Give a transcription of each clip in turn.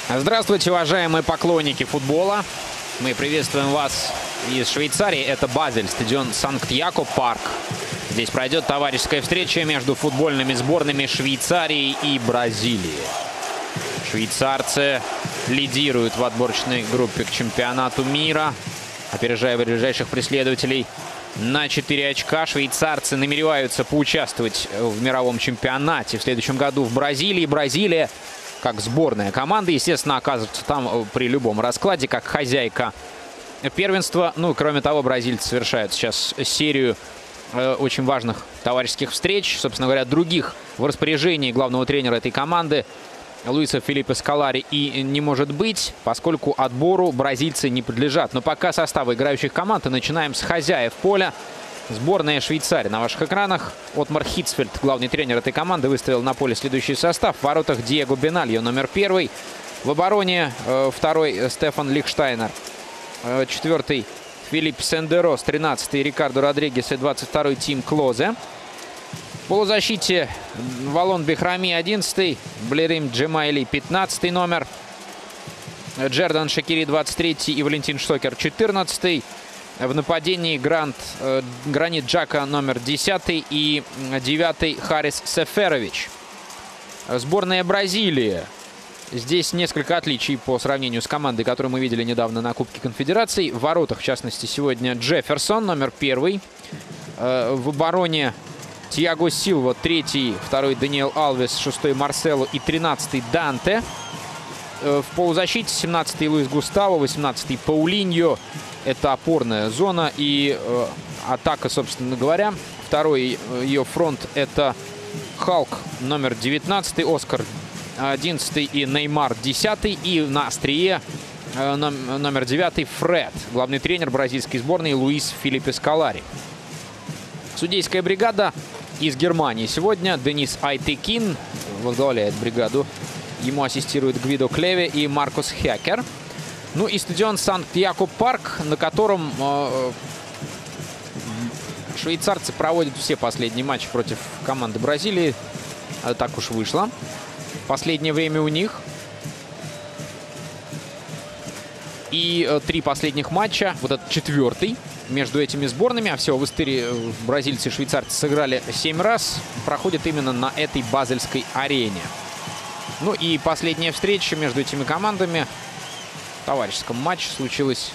Здравствуйте, уважаемые поклонники футбола. Мы приветствуем вас из Швейцарии. Это Базель, стадион Санкт-Якоб-Парк. Здесь пройдет товарищеская встреча между футбольными сборными Швейцарии и Бразилии. Швейцарцы лидируют в отборочной группе к чемпионату мира, опережая ближайших преследователей на 4 очка. Швейцарцы намереваются поучаствовать в мировом чемпионате в следующем году в Бразилии. Бразилия, как сборная команда, естественно, оказывается там при любом раскладе, как хозяйка первенства. Ну, кроме того, бразильцы совершают сейчас серию очень важных товарищеских встреч. Собственно говоря, других в распоряжении главного тренера этой команды Луиса Филиппе Сколари и не может быть, поскольку отбору бразильцы не подлежат. Но пока составы играющих команд, и начинаем с хозяев поля. Сборная Швейцарии на ваших экранах. Отмар Хитцфельд, главный тренер этой команды, выставил на поле следующий состав. В воротах Диего Бенальо, номер 1. В обороне второй Стефан Лихштайнер. 4 Филипп Сендерос, 13 Рикардо Родригес и 22 Тим Клозе. В полузащите Валон Бехрами, 11, Блерим Джемайли, 15 номер, Джердан Шакири, 23 и Валентин Штокер, 14. В нападении Гранит Джака, номер 10 и 9 Харис Сеферович. Сборная Бразилии. Здесь несколько отличий по сравнению с командой, которую мы видели недавно на Кубке Конфедераций. В воротах, в частности, сегодня Джефферсон, номер 1. В обороне Тиаго Силва, 3, 2 Даниэл Алвес, 6 Марсело и 13 Данте. В полузащите 17 Луис Густаво, 18 Паулиньо. Это опорная зона и атака, собственно говоря. Второй ее фронт — это Халк, номер 19, Оскар, 11 и Неймар, 10. И на острие номер 9 Фред, главный тренер бразильской сборной Луис Филиппе Сколари. Судейская бригада из Германии сегодня. Денис Айтекин возглавляет бригаду. Ему ассистируют Гвидо Клеве и Маркус Хекер. Ну и стадион Санкт-Якоб-Парк, на котором швейцарцы проводят все последние матчи против команды Бразилии. Так уж вышло. Последнее время у них. И 3 последних матча, вот этот 4-й между этими сборными, а всего в истории бразильцы и швейцарцы сыграли 7 раз, проходит именно на этой базельской арене. Ну и последняя встреча между этими командами в товарищеском матче случилась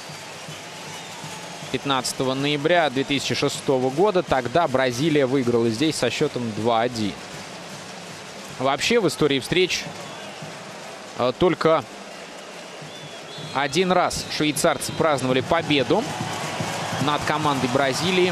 15 ноября 2006 года. Тогда Бразилия выиграла здесь со счетом 2-1. Вообще в истории встреч только один раз швейцарцы праздновали победу над командой Бразилии.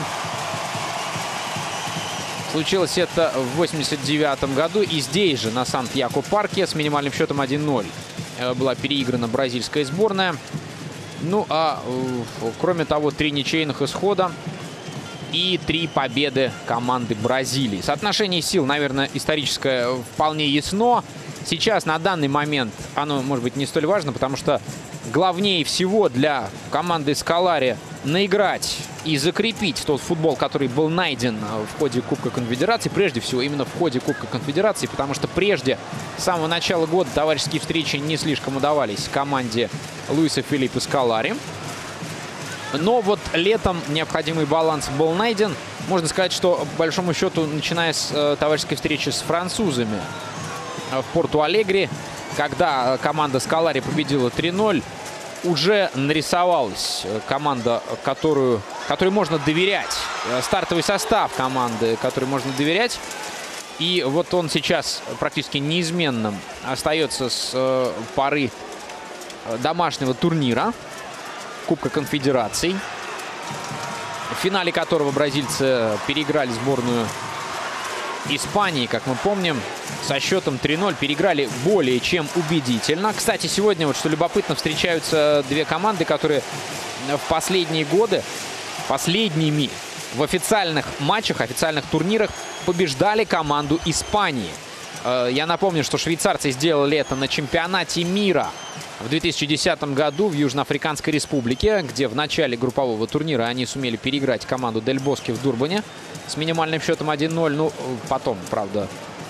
Случилось это в 1989 году. И здесь же, на Санкт-Якоб-Парке, с минимальным счетом 1-0 была переиграна бразильская сборная. Ну, а кроме того, 3 ничейных исхода и 3 победы команды Бразилии. Соотношение сил, наверное, историческое вполне ясно. Сейчас, на данный момент, оно, может быть, не столь важно, потому что главнее всего для команды Сколари наиграть и закрепить тот футбол, который был найден в ходе Кубка Конфедерации. Прежде всего, именно в ходе Кубка Конфедерации, потому что прежде, с самого начала года, товарищеские встречи не слишком удавались команде Луиса Филиппе Сколари. Но вот летом необходимый баланс был найден. Можно сказать, что, по большому счету, начиная с товарищеской встречи с французами в Порту-Алегре, когда команда Сколари победила 3-0, уже нарисовалась команда, которой можно доверять. Стартовый состав команды, которой можно доверять. И вот он сейчас практически неизменным остается с поры домашнего турнира Кубка Конфедераций, в финале которого бразильцы переиграли сборную Испании, как мы помним, со счетом 3-0. Переиграли более чем убедительно. Кстати, сегодня, вот что любопытно, встречаются 2 команды, которые в последние годы, последними в официальных матчах, официальных турнирах побеждали команду Испании. Я напомню, что швейцарцы сделали это на чемпионате мира в 2010 году в Южноафриканской Республике, где в начале группового турнира они сумели переиграть команду Дель Боске в Дурбане с минимальным счетом 1-0. Ну, потом, правда,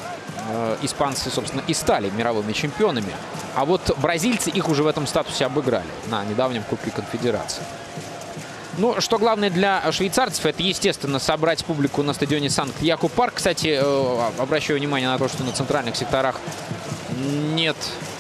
испанцы, собственно, и стали мировыми чемпионами. А вот бразильцы их уже в этом статусе обыграли на недавнем Кубке Конфедерации. Ну, что главное для швейцарцев, это, естественно, собрать публику на стадионе Санкт-Якоб-Парк. Кстати, обращаю внимание на то, что на центральных секторах нет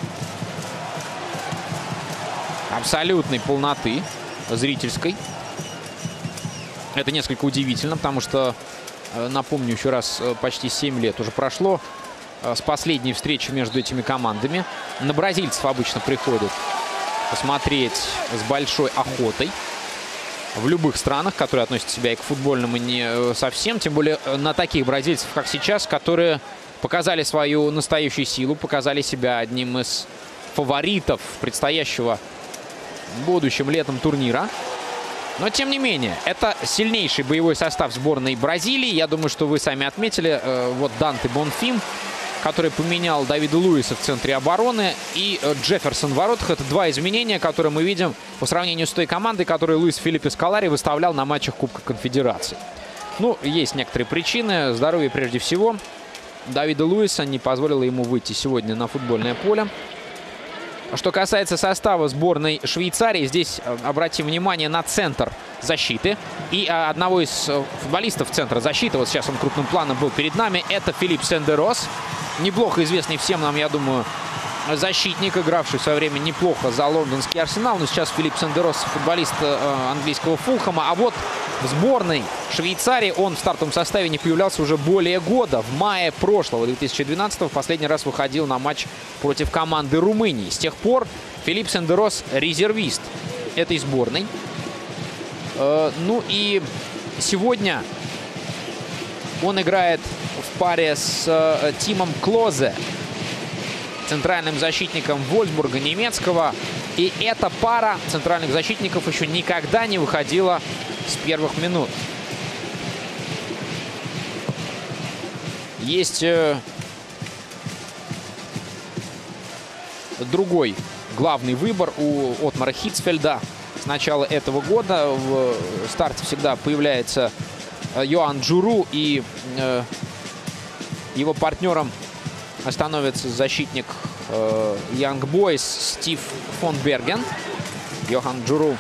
абсолютной полноты зрительской. Это несколько удивительно, потому что, напомню еще раз, почти 7 лет уже прошло с последней встречи между этими командами. На бразильцев обычно приходят посмотреть с большой охотой в любых странах, которые относят себя и к футбольному, и не совсем. Тем более на таких бразильцев, как сейчас, которые показали свою настоящую силу, показали себя одним из фаворитов предстоящего будущим летом турнира. Но, тем не менее, это сильнейший боевой состав сборной Бразилии. Я думаю, что вы сами отметили. Вот Данте Бонфим, который поменял Давида Луиса в центре обороны, и Джефферсон в воротах. Это два изменения, которые мы видим по сравнению с той командой, которую Луис Филиппе Сколари выставлял на матчах Кубка Конфедерации. Ну, есть некоторые причины. Здоровье прежде всего Давида Луиса не позволило ему выйти сегодня на футбольное поле. Что касается состава сборной Швейцарии, здесь обратим внимание на центр защиты. И одного из футболистов центра защиты, вот сейчас он крупным планом был перед нами, это Филипп Сендерос. Неплохо известный всем нам, я думаю, защитник, игравший в свое время неплохо за лондонский Арсенал. Но сейчас Филипп Сендерос, футболист английского Фулхэма. А вот в сборной Швейцарии он в стартовом составе не появлялся уже более года. В мае прошлого, 2012-го, в последний раз выходил на матч против команды Румынии. С тех пор Филипп Сендерос резервист этой сборной. Ну и сегодня он играет в паре с Тимом Клозе, центральным защитником Вольфсбурга немецкого. И эта пара центральных защитников еще никогда не выходила с первых минут. Есть другой главный выбор у Отмара Хитцфельда. С начала этого года в старте всегда появляется Йоан Джуру, и его партнером становится защитник Young Boys Стив фон Берген. Йохан Джуру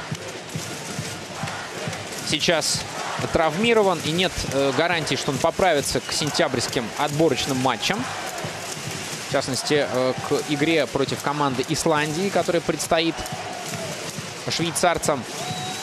сейчас травмирован, и нет гарантии, что он поправится к сентябрьским отборочным матчам. В частности, к игре против команды Исландии, которая предстоит швейцарцам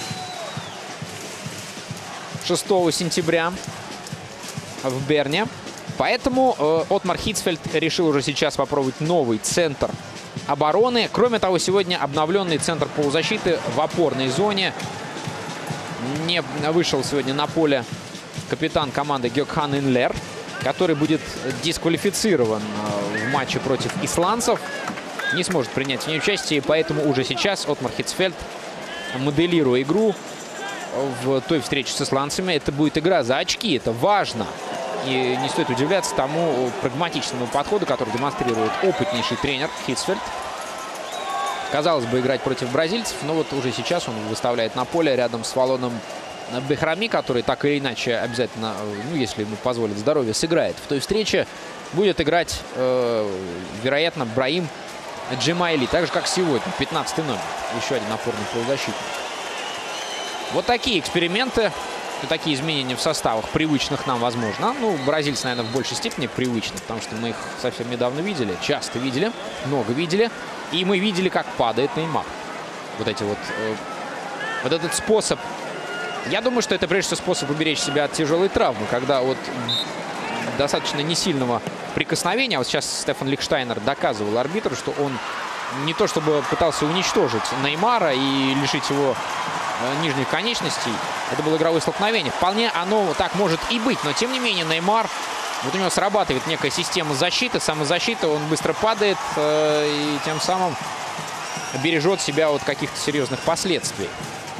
6 сентября в Берне. Поэтому Отмар Хитцфельд решил уже сейчас попробовать новый центр обороны. Кроме того, сегодня обновленный центр полузащиты в опорной зоне. Не вышел сегодня на поле капитан команды Гёкхан Инлер, который будет дисквалифицирован в матче против исландцев. Не сможет принять в ней участие, поэтому уже сейчас Отмар Хитцфельд, моделируя игру в той встрече с исландцами, это будет игра за очки, это важно. И не стоит удивляться тому прагматичному подходу, который демонстрирует опытнейший тренер Хитцфельд. Казалось бы, играть против бразильцев, но вот уже сейчас он выставляет на поле рядом с Валоном Бехрами, который так или иначе обязательно, ну, если ему позволит здоровье, сыграет в той встрече. Будет играть, вероятно, Браим Джемайли, так же, как сегодня, 15-й номер. Еще один опорный полузащитник. Вот такие эксперименты, такие изменения в составах, привычных нам, возможно. Ну, бразильцы, наверное, в большей степени привычны, потому что мы их совсем недавно видели, часто видели, много видели. И мы видели, как падает Неймар. Вот эти вот... вот этот способ... Я думаю, что это прежде всего способ уберечь себя от тяжелой травмы, когда от достаточно несильного прикосновения, вот сейчас Стефан Лихштайнер доказывал арбитру, что он не то чтобы пытался уничтожить Неймара и лишить его нижних конечностей, это было игровое столкновение. Вполне оно так может и быть, но тем не менее Неймар, вот у него срабатывает некая система защиты, самозащиты, он быстро падает и тем самым бережет себя от каких-то серьезных последствий.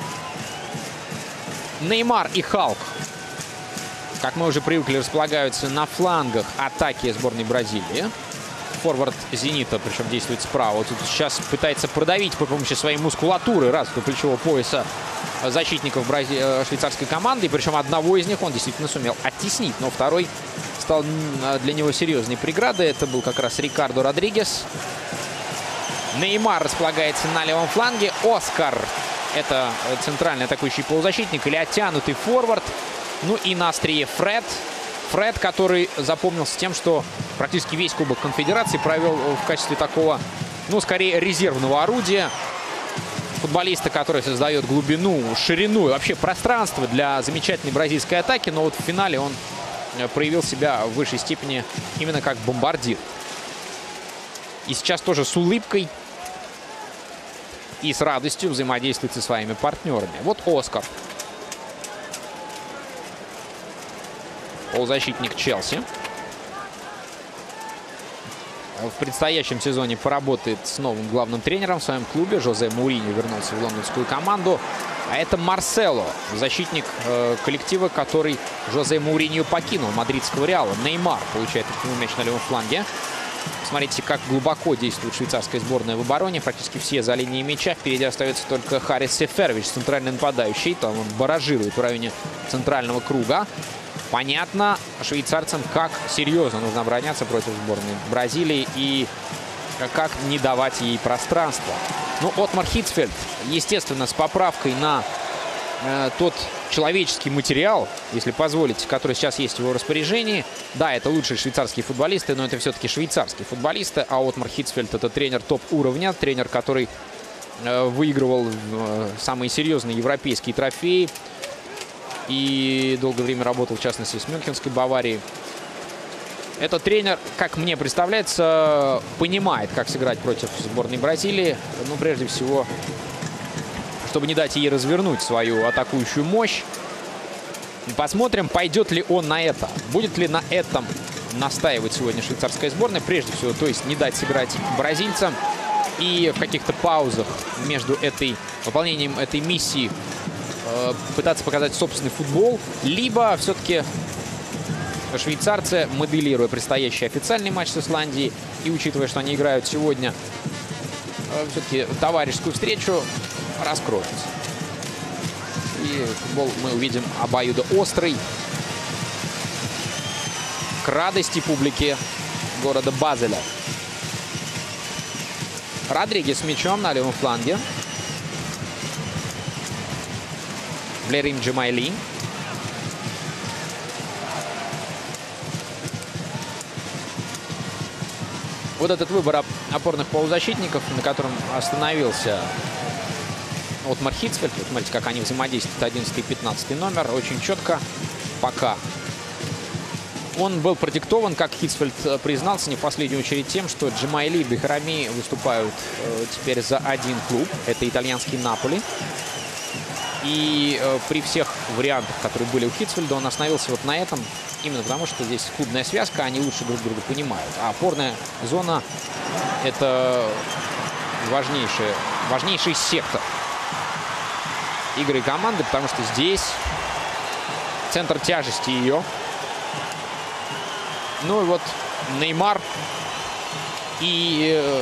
Неймар и Халк, как мы уже привыкли, располагаются на флангах атаки сборной Бразилии. Форвард «Зенита», причем действует справа. Вот тут сейчас пытается продавить при помощи своей мускулатуры раз до плечевого пояса защитников швейцарской команды. И причем одного из них он действительно сумел оттеснить. Но второй стал для него серьезной преградой. Это был как раз Рикардо Родригес. Неймар располагается на левом фланге. Оскар — это центральный атакующий полузащитник или оттянутый форвард. Ну и на острие Фред. Фред, который запомнился тем, что практически весь Кубок Конфедерации провел в качестве такого, ну, скорее, резервного орудия. Футболиста, который создает глубину, ширину и вообще пространство для замечательной бразильской атаки. Но вот в финале он проявил себя в высшей степени именно как бомбардир. И сейчас тоже с улыбкой и с радостью взаимодействует со своими партнерами. Вот Оскар. Полузащитник Челси. В предстоящем сезоне поработает с новым главным тренером в своем клубе. Жозе Мауриньо вернулся в лондонскую команду. А это Марсело, защитник коллектива, который Жозе Мауриньо покинул, мадридского Реала. Неймар получает мяч на левом фланге. Смотрите, как глубоко действует швейцарская сборная в обороне. Практически все за линией мяча. Впереди остается только Харис Сеферович, центральный нападающий. Там он баражирует в районе центрального круга. Понятно швейцарцам, как серьезно нужно обороняться против сборной Бразилии и как не давать ей пространства. Ну, Отмар Хитцфельд, естественно, с поправкой на тот человеческий материал, если позволите, который сейчас есть в его распоряжении. Да, это лучшие швейцарские футболисты, но это все-таки швейцарские футболисты. А Отмар Хитцфельд — это тренер топ-уровня, тренер, который выигрывал самые серьезные европейские трофеи. И долгое время работал, в частности, с Мюнхенской Баварией. Этот тренер, как мне представляется, понимает, как сыграть против сборной Бразилии. Ну, прежде всего, чтобы не дать ей развернуть свою атакующую мощь. Посмотрим, пойдет ли он на это. Будет ли на этом настаивать сегодня швейцарская сборная. Прежде всего, то есть не дать сыграть бразильцам. И в каких-то паузах между выполнением этой миссии пытаться показать собственный футбол, либо все-таки швейцарцы, моделируя предстоящий официальный матч с Исландией и учитывая, что они играют сегодня все-таки товарищескую встречу, раскроются. И футбол мы увидим обоюдоострый, к радости публики города Базеля. Родригес с мячом на левом фланге. Блерим Джемайли. Вот этот выбор опорных полузащитников, на котором остановился Отмар Хитцфельд. Вот смотрите, как они взаимодействуют, 11 и 15 номер. Очень четко пока. Он был продиктован, как Хитцфельд признался, не в последнюю очередь тем, что Джемайли и Бехрами выступают теперь за один клуб. Это итальянский Наполи. И при всех вариантах, которые были у Хитцфельда, он остановился вот на этом. Именно потому, что здесь клубная связка, они лучше друг друга понимают. А опорная зона — это важнейший сектор игры команды, потому что здесь центр тяжести ее. Ну и вот Неймар и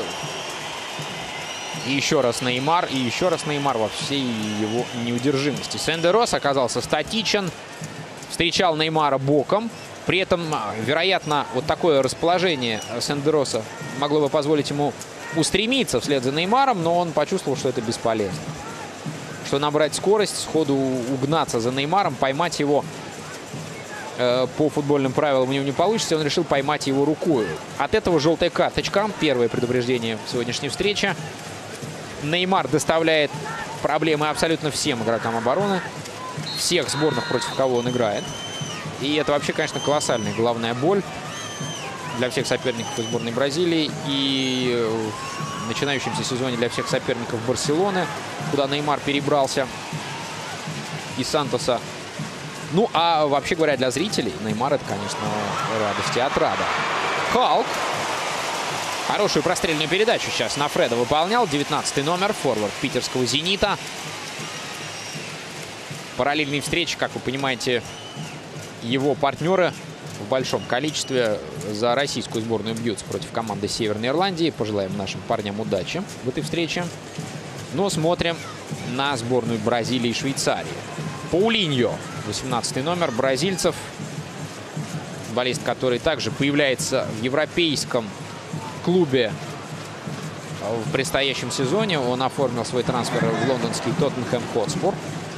еще раз Неймар, и еще раз Неймар во всей его неудержимости. Сендерос оказался статичен, встречал Неймара боком. При этом, вероятно, вот такое расположение Сендероса могло бы позволить ему устремиться вслед за Неймаром, но он почувствовал, что это бесполезно. Что набрать скорость, сходу угнаться за Неймаром, поймать его по футбольным правилам у него не получится. Он решил поймать его рукой. От этого желтая карточка. Первое предупреждение в сегодняшней встрече. Неймар доставляет проблемы абсолютно всем игрокам обороны. Всех сборных, против кого он играет. И это вообще, конечно, колоссальная головная боль для всех соперников из сборной Бразилии. И в начинающемся сезоне для всех соперников Барселоны, куда Неймар перебрался из Сантоса. Ну, а вообще говоря, для зрителей Неймар — это, конечно, радость и отрада. Халк. Хорошую прострельную передачу сейчас на Фреда выполнял. 19-й номер, форвард питерского «Зенита». Параллельные встречи, как вы понимаете, его партнеры в большом количестве за российскую сборную бьются против команды Северной Ирландии. Пожелаем нашим парням удачи в этой встрече. Но смотрим на сборную Бразилии и Швейцарии. Паулиньо, 18-й номер бразильцев. Футболист, который также появляется в европейском клубе в предстоящем сезоне. Он оформил свой трансфер в лондонский Тоттенхэм Хотспур.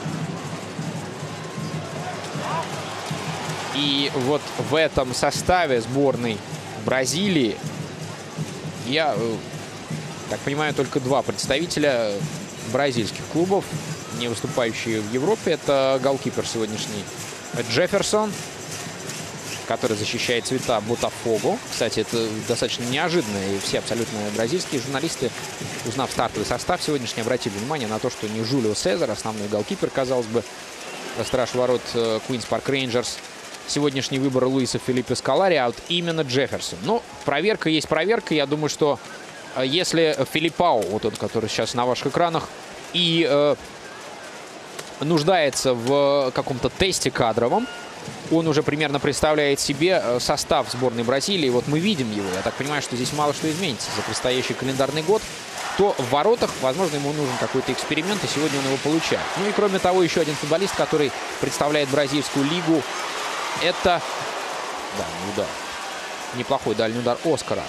И вот в этом составе сборной Бразилии, я так понимаю, только два представителя бразильских клубов, не выступающие в Европе. Это голкипер сегодняшний Джефферсон, который защищает цвета Ботафого. Кстати, это достаточно неожиданно. И все абсолютно бразильские журналисты, узнав стартовый состав сегодняшний, обратили внимание на то, что не Жулио Сезар, основной голкипер, казалось бы, страж ворот Куинс Парк Рейнджерс, сегодняшний выбор Луиса Филиппе Сколари, а вот именно Джефферсон. Ну, проверка есть проверка. Я думаю, что если Филиппау, вот тот, который сейчас на ваших экранах, и нуждается в каком-то тесте кадровом, он уже примерно представляет себе состав сборной Бразилии. Вот мы видим его. Я так понимаю, что здесь мало что изменится за предстоящий календарный год. То в воротах, возможно, ему нужен какой-то эксперимент, и сегодня он его получает. Ну и кроме того, еще один футболист, который представляет бразильскую лигу. Это, да, удар. Неплохой дальний удар Оскара.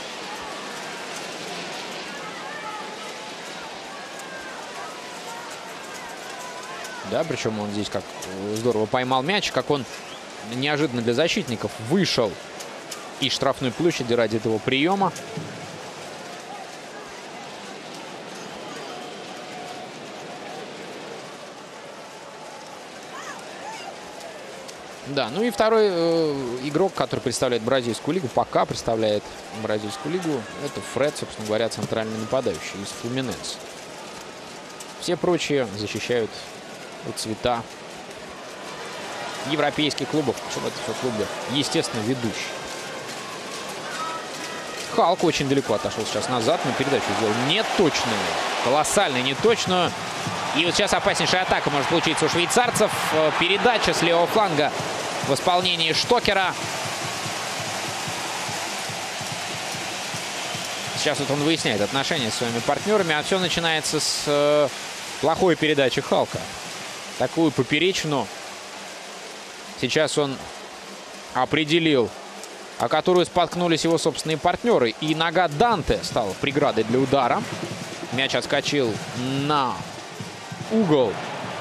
Да, причем он здесь как здорово поймал мяч, как он неожиданно для защитников вышел из штрафной площади ради этого приема. Да, ну и второй игрок, который представляет бразильскую лигу, пока представляет бразильскую лигу, это Фред, собственно говоря, центральный нападающий из Флуминенсе. Все прочие защищают цвета европейских клубов, причем это все клубы, естественно, ведущие. Халк очень далеко отошел сейчас назад, но передачу сделал неточную, колоссально неточную. И вот сейчас опаснейшая атака может получиться у швейцарцев. Передача с левого фланга в исполнении Штокера. Сейчас вот он выясняет отношения с своими партнерами, а все начинается с плохой передачи Халка. Такую поперечину сейчас он определил, о которую споткнулись его собственные партнеры. И нога Данте стала преградой для удара. Мяч отскочил на угол.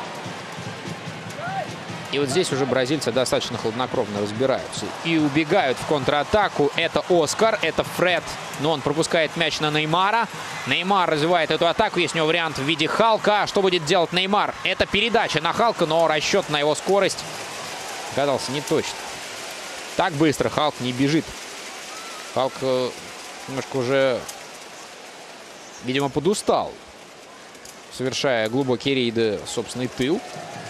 И вот здесь уже бразильцы достаточно хладнокровно разбираются. И убегают в контратаку. Это Оскар, это Фред. Но он пропускает мяч на Неймара. Неймар развивает эту атаку. Есть у него вариант в виде Халка. Что будет делать Неймар? Это передача на Халка, но расчет на его скорость оказался не точно. Так быстро Халк не бежит. Халк немножко уже, видимо, подустал, совершая глубокие рейды в собственный тыл.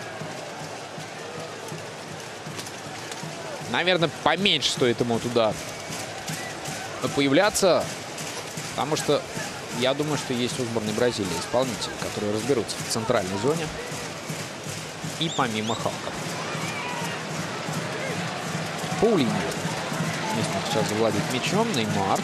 Наверное, поменьше стоит ему туда появляться, потому что я думаю, что есть у сборной Бразилии исполнители, которые разберутся в центральной зоне и помимо Халка. Паулиньо сейчас завладит мячом. Неймар.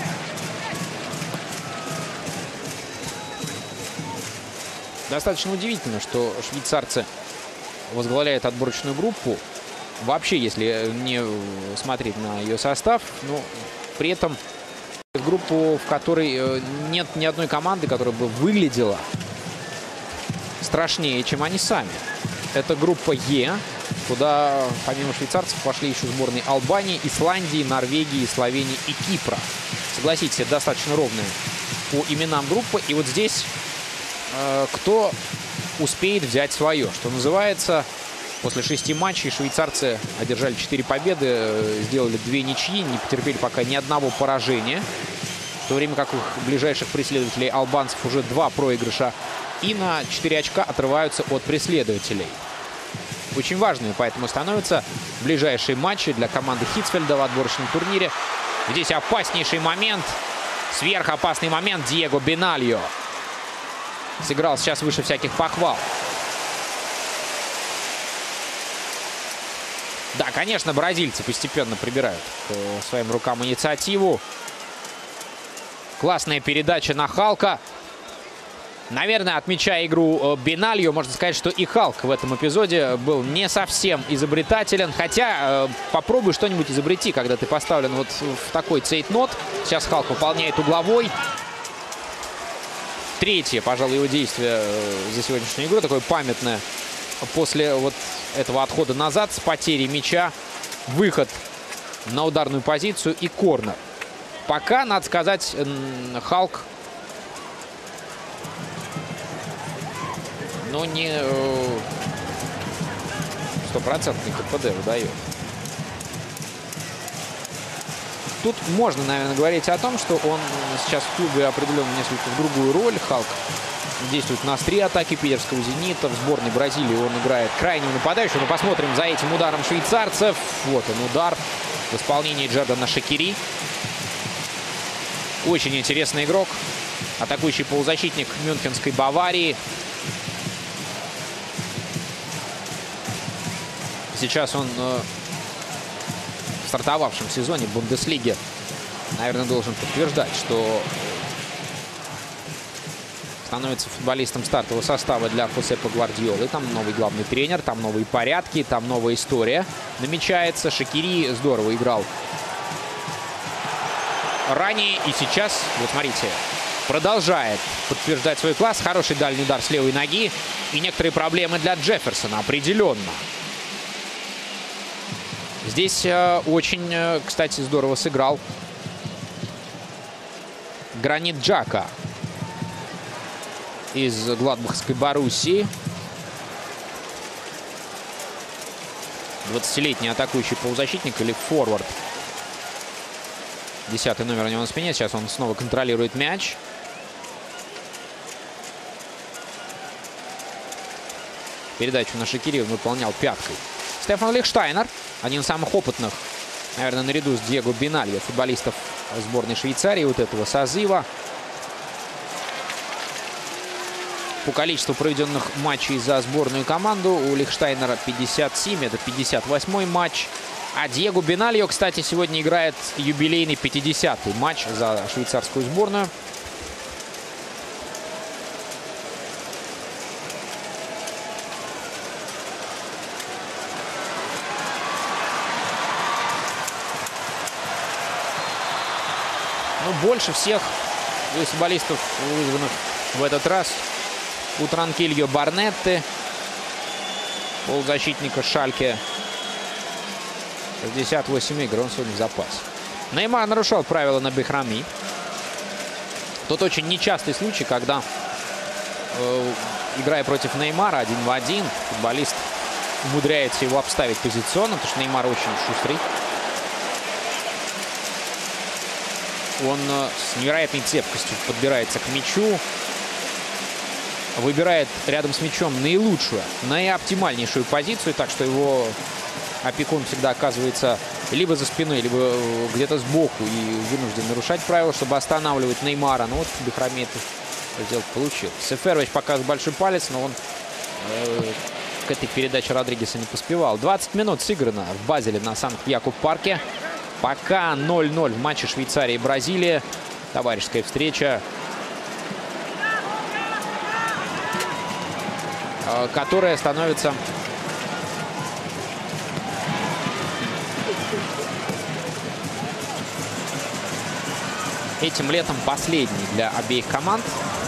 Достаточно удивительно, что швейцарцы возглавляют отборочную группу. Вообще, если не смотреть на ее состав, но при этом группу, в которой нет ни одной команды, которая бы выглядела страшнее, чем они сами. Это группа Е, куда помимо швейцарцев пошли еще сборные Албании, Исландии, Норвегии, Словении и Кипра. Согласитесь, это достаточно ровная по именам группа. И вот здесь кто успеет взять свое, что называется. После 6 матчей швейцарцы одержали 4 победы, сделали 2 ничьи, не потерпели пока ни одного поражения. В то время как у ближайших преследователей албанцев уже 2 проигрыша. И на 4 очка отрываются от преследователей. Очень важными поэтому становятся ближайшие матчи для команды Хитцфельда в отборочном турнире. Здесь опаснейший момент, сверхопасный момент. Диего Бенальо сыграл сейчас выше всяких похвал. Да, конечно, бразильцы постепенно прибирают к своим рукам инициативу. Классная передача на Халка. Наверное, отмечая игру Бинальо, можно сказать, что и Халк в этом эпизоде был не совсем изобретателен. Хотя попробуй что-нибудь изобрети, когда ты поставлен вот в такой цейтнот. Сейчас Халк выполняет угловой. Третье, пожалуй, его действие за сегодняшнюю игру, такое памятное. После вот этого отхода назад с потерей мяча, выход на ударную позицию и корнер. Пока, надо сказать, Халк, ну, не стопроцентный КПД выдает. Тут можно, наверное, говорить о том, что он сейчас в клубе определенно несколько в другую роль. Халк действует на острие атаки питерского «Зенита». В сборной Бразилии он играет крайнего нападающего. Но посмотрим за этим ударом швейцарцев. Вот он, удар в исполнении Джердана Шакири. Очень интересный игрок. Атакующий полузащитник мюнхенской Баварии. Сейчас он в стартовавшем сезоне Бундеслиги, наверное, должен подтверждать, что становится футболистом стартового состава для Хосепа Гвардиолы. Там новый главный тренер, там новые порядки, там новая история намечается. Шакири здорово играл ранее и сейчас, вот смотрите, продолжает подтверждать свой класс. Хороший дальний удар с левой ноги и некоторые проблемы для Джефферсона определенно. Здесь очень, кстати, здорово сыграл Гранит Джака из Гладбахской Боруссии. 20-летний атакующий полузащитник или форвард. 10-й номер у него на спине. Сейчас он снова контролирует мяч. Передачу на Шакири он выполнял пяткой. Стефан Лихштайнер, один из самых опытных, наверное, наряду с Диего Бинальо, футболистов сборной Швейцарии вот этого созыва. По количеству проведенных матчей за сборную команду у Лихштайнера 57, это 58-й матч. А Диего Бинальо, кстати, сегодня играет юбилейный 50-й матч за швейцарскую сборную. Ну, больше всех футболистов, вызванных в этот раз, у Транкильо Барнетты, полузащитника Шальке. 68 игр, он сегодня в запасе. Неймар нарушал правила на Бехрами. Тут очень нечастый случай, когда, играя против Неймара 1 в 1, футболист умудряется его обставить позиционно, потому что Неймар очень шустрый. Он с невероятной цепкостью подбирается к мячу. Выбирает рядом с мячом наилучшую, наиоптимальнейшую позицию. Так что его опекун всегда оказывается либо за спиной, либо где-то сбоку. И вынужден нарушать правила, чтобы останавливать Неймара. Ну вот Бехрами это сделать получил. Сеферович показывает большой палец, но он к этой передаче Родригеса не поспевал. 20 минут сыграно в Базеле на Санкт-Якоб-парке. Пока 0-0 в матче Швейцарии и Бразилии. Товарищеская встреча, которая становится этим летом последней для обеих команд.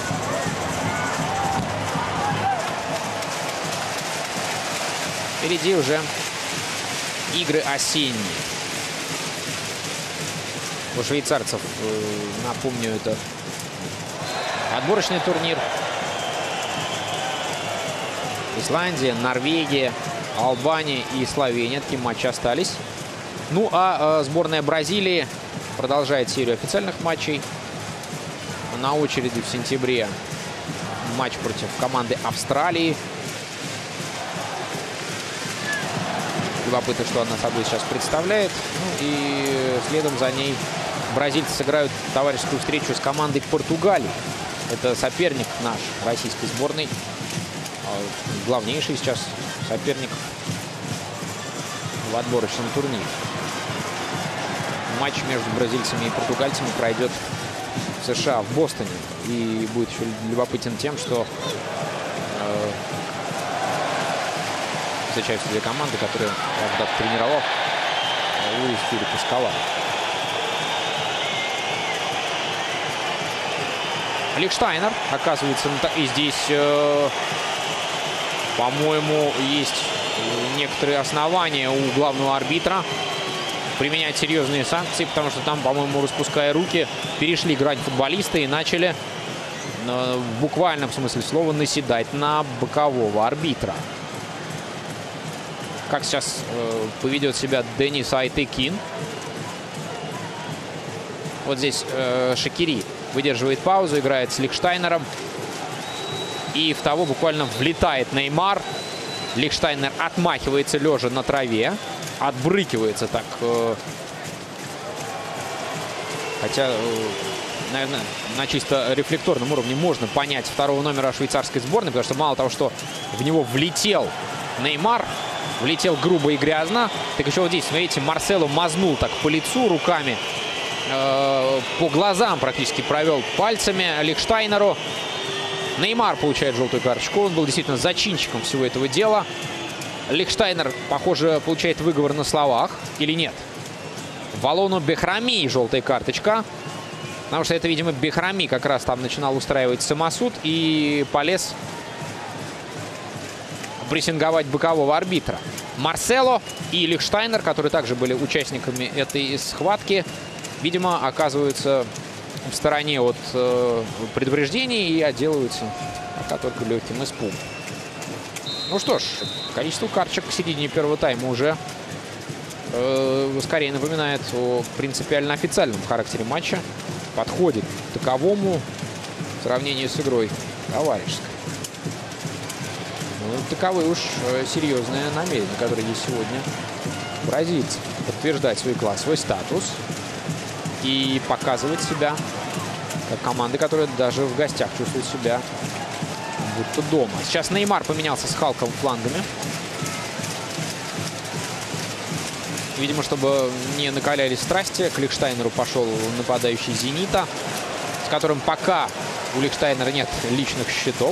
Впереди уже игры осенние. У швейцарцев, напомню, это отборочный турнир. Исландия, Норвегия, Албания и Словения. Такие матчи остались. Ну а сборная Бразилии продолжает серию официальных матчей. На очереди в сентябре матч против команды Австралии. Любопытно, что она собой сейчас представляет. Ну и следом за ней бразильцы сыграют товарищескую встречу с командой Португалии. Это соперник наш российской сборной. Главнейший сейчас соперник в отборочном турнире. Матч между бразильцами и португальцами пройдет в США, в Бостоне. И будет еще любопытен тем, что встречаются две команды, которые я когда-то тренировал. Луис Филипп Скала. Лихштайнер оказывается, и здесь, по-моему, есть некоторые основания у главного арбитра применять серьезные санкции, потому что там, по-моему, распуская руки, перешли грань футболиста и начали в буквальном смысле слова наседать на бокового арбитра. Как сейчас поведет себя Денис Айтекин. Вот здесь Шакири выдерживает паузу, играет с Лихштайнером. И в того буквально влетает Неймар. Лихштайнер отмахивается лежа на траве. Отбрыкивается так. Хотя, наверное, на чисто рефлекторном уровне можно понять второго номера швейцарской сборной. Потому что мало того, что в него влетел Неймар, влетел грубо и грязно, так еще вот здесь, смотрите, Марсело мазнул так по лицу руками. По глазам практически провел пальцами Лихштайнеру. Неймар получает желтую карточку. Он был действительно зачинщиком всего этого дела. Лихштайнер, похоже, получает выговор на словах. Или нет? Валону Бехрами желтая карточка. Потому что это, видимо, Бехрами как раз там начинал устраивать самосуд и полез прессинговать бокового арбитра. Марсело и Лихштайнер, которые также были участниками этой схватки, видимо, оказываются в стороне от предупреждений и отделываются пока только легким испугом. Ну что ж, количество карточек к середине первого тайма уже скорее напоминает о принципиально официальном характере матча. Подходит к таковому в сравнении с игрой товарищеской. Ну, таковы уж серьезные намерения, которые есть сегодня. Бразильцы подтверждать свой класс, свой статус и показывать себя как команды, которые даже в гостях чувствуют себя будто дома. Сейчас Неймар поменялся с Халком флангами. Видимо, чтобы не накалялись страсти, к Лихштайнеру пошел нападающий «Зенита», с которым пока у Лихштайнера нет личных счетов.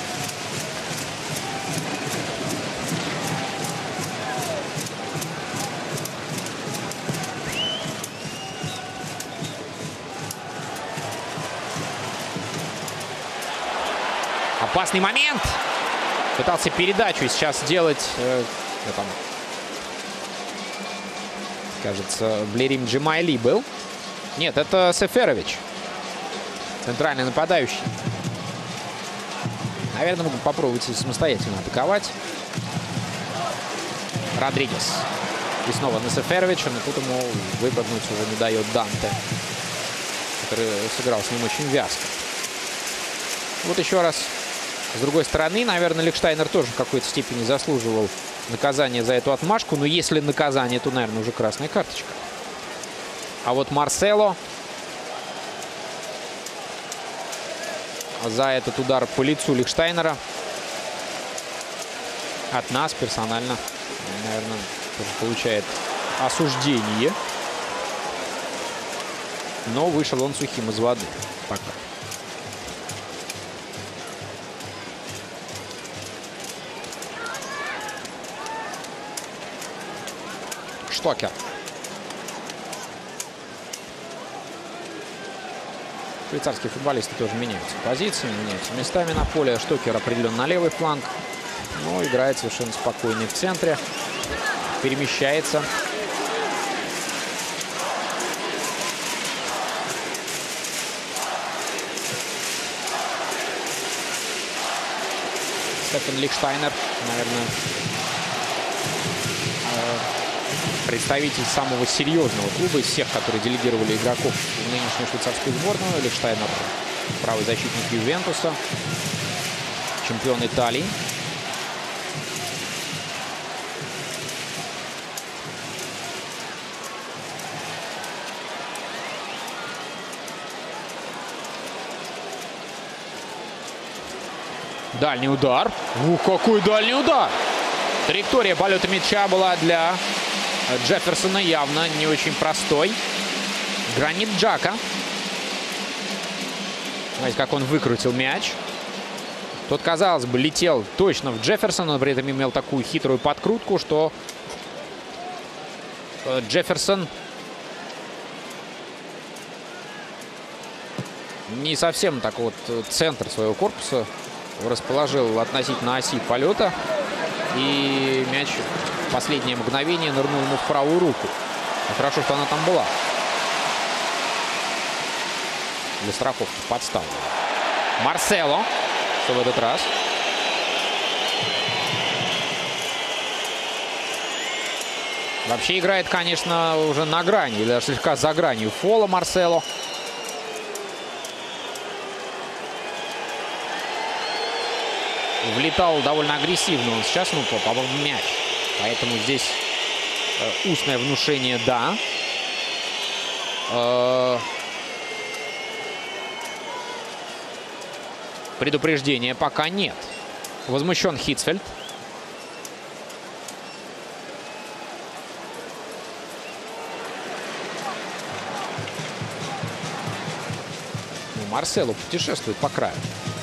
Опасный момент. Пытался передачу сейчас сделать, там, кажется, Блерим Джемайли был. Нет, это Сеферович. Центральный нападающий. Наверное, могу попробовать самостоятельно атаковать. Родригес. И снова на Сеферовича, но тут ему выпрыгнуть уже не дает Данте, который сыграл с ним очень вязко. Вот еще раз. С другой стороны, наверное, Лихштайнер тоже в какой-то степени заслуживал наказание за эту отмашку. Но если наказание, то, наверное, уже красная карточка. А вот Марсело за этот удар по лицу Лихштайнера от нас персонально, наверное, тоже получает осуждение. Но вышел он сухим из воды пока. Штокер. Швейцарские футболисты тоже меняются позициями, меняются местами на поле. Штокер определенно на левый фланг, но играет совершенно спокойно в центре. Перемещается. Стефан Лихштайнер, наверное, представитель самого серьезного клуба из всех, которые делегировали игроков в нынешнюю швейцарскую сборную. Лихштайнер — правый защитник Ювентуса, чемпион Италии. Дальний удар. Ух, какой дальний удар! Траектория полета мяча была для Джефферсона явно не очень простой. Гранит Джака. Смотрите, как он выкрутил мяч. Тот, казалось бы, летел точно в Джефферсона, но при этом имел такую хитрую подкрутку, что Джефферсон не совсем так вот центр своего корпуса расположил относительно оси полета. И мяч в последнее мгновение нырнул ему в правую руку. И хорошо, что она там была. Для страховки подставлена. Марсело. Что в этот раз? Вообще играет, конечно, уже на грани, или даже слегка за гранью фола Марсело. Влетал довольно агрессивно он сейчас, ну, попал в мяч. Поэтому здесь устное внушение, да. Предупреждения пока нет. Возмущен Хитцфельд. Ну, Марсело путешествует по краю.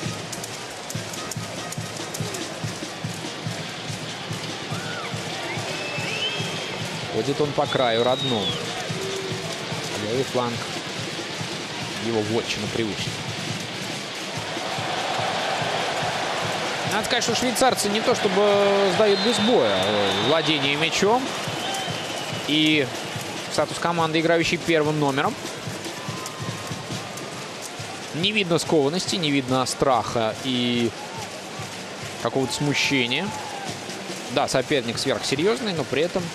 Ходит он по краю родному. Левый фланг его вотчина привычна. Надо сказать, что швейцарцы не то чтобы сдают без боя владение мячом. И статус команды, играющей первым номером. Не видно скованности, не видно страха и какого-то смущения. Да, соперник сверхсерьезный, но при этом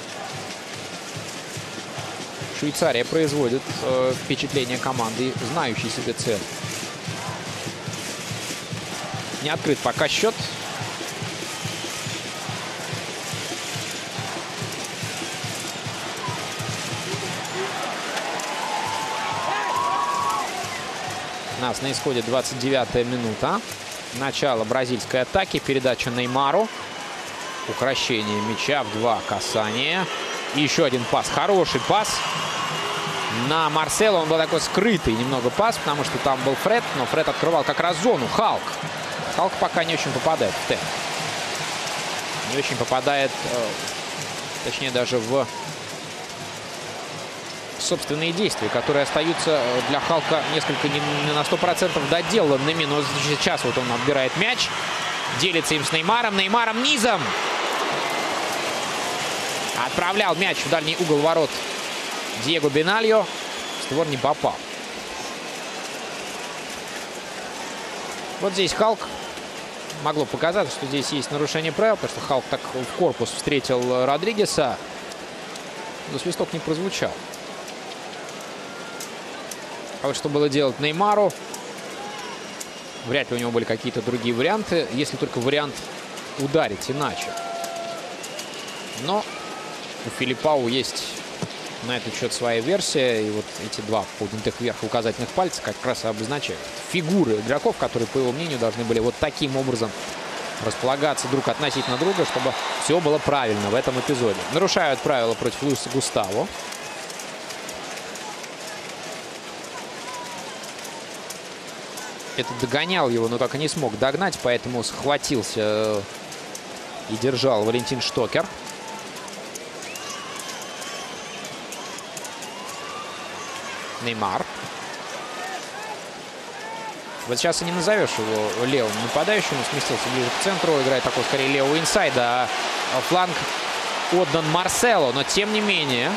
Швейцария производит впечатление команды, знающей себе цену. Не открыт пока счет. У нас на исходе 29-я минута. Начало бразильской атаки. Передача Неймару. Укрощение мяча в 2 касания. И еще один пас. Хороший пас на Марсело. Он был такой скрытый немного пас, потому что там был Фред. Но Фред открывал как раз зону. Халк. Халк пока не очень попадает в темп. Не очень попадает, точнее, даже в собственные действия, которые остаются для Халка несколько не на 100% доделанными. Но сейчас вот он отбирает мяч. Делится им с Неймаром. Неймаром низом. Отправлял мяч в дальний угол ворот Диего Бенальо. В створ не попал. Вот здесь Халк. Могло показаться, что здесь есть нарушение правил, потому что Халк так в корпус встретил Родригеса. Но свисток не прозвучал. А вот что было делать Неймару? Вряд ли у него были какие-то другие варианты, если только вариант ударить иначе. Но у Филиппау есть на этот счет своя версия. И вот эти 2 поднятых вверх указательных пальца как раз и обозначают фигуры игроков, которые, по его мнению, должны были вот таким образом располагаться друг относительно друга, чтобы все было правильно в этом эпизоде. Нарушают правила против Луиса Густаво. Этот догонял его, но так и не смог догнать, поэтому схватился и держал Валентин Штокер. Неймар. Вот сейчас и не назовешь его левым нападающим. Он сместился ближе к центру. Играет такой скорее левого инсайда. А фланг отдан Марсело. Но тем не менее.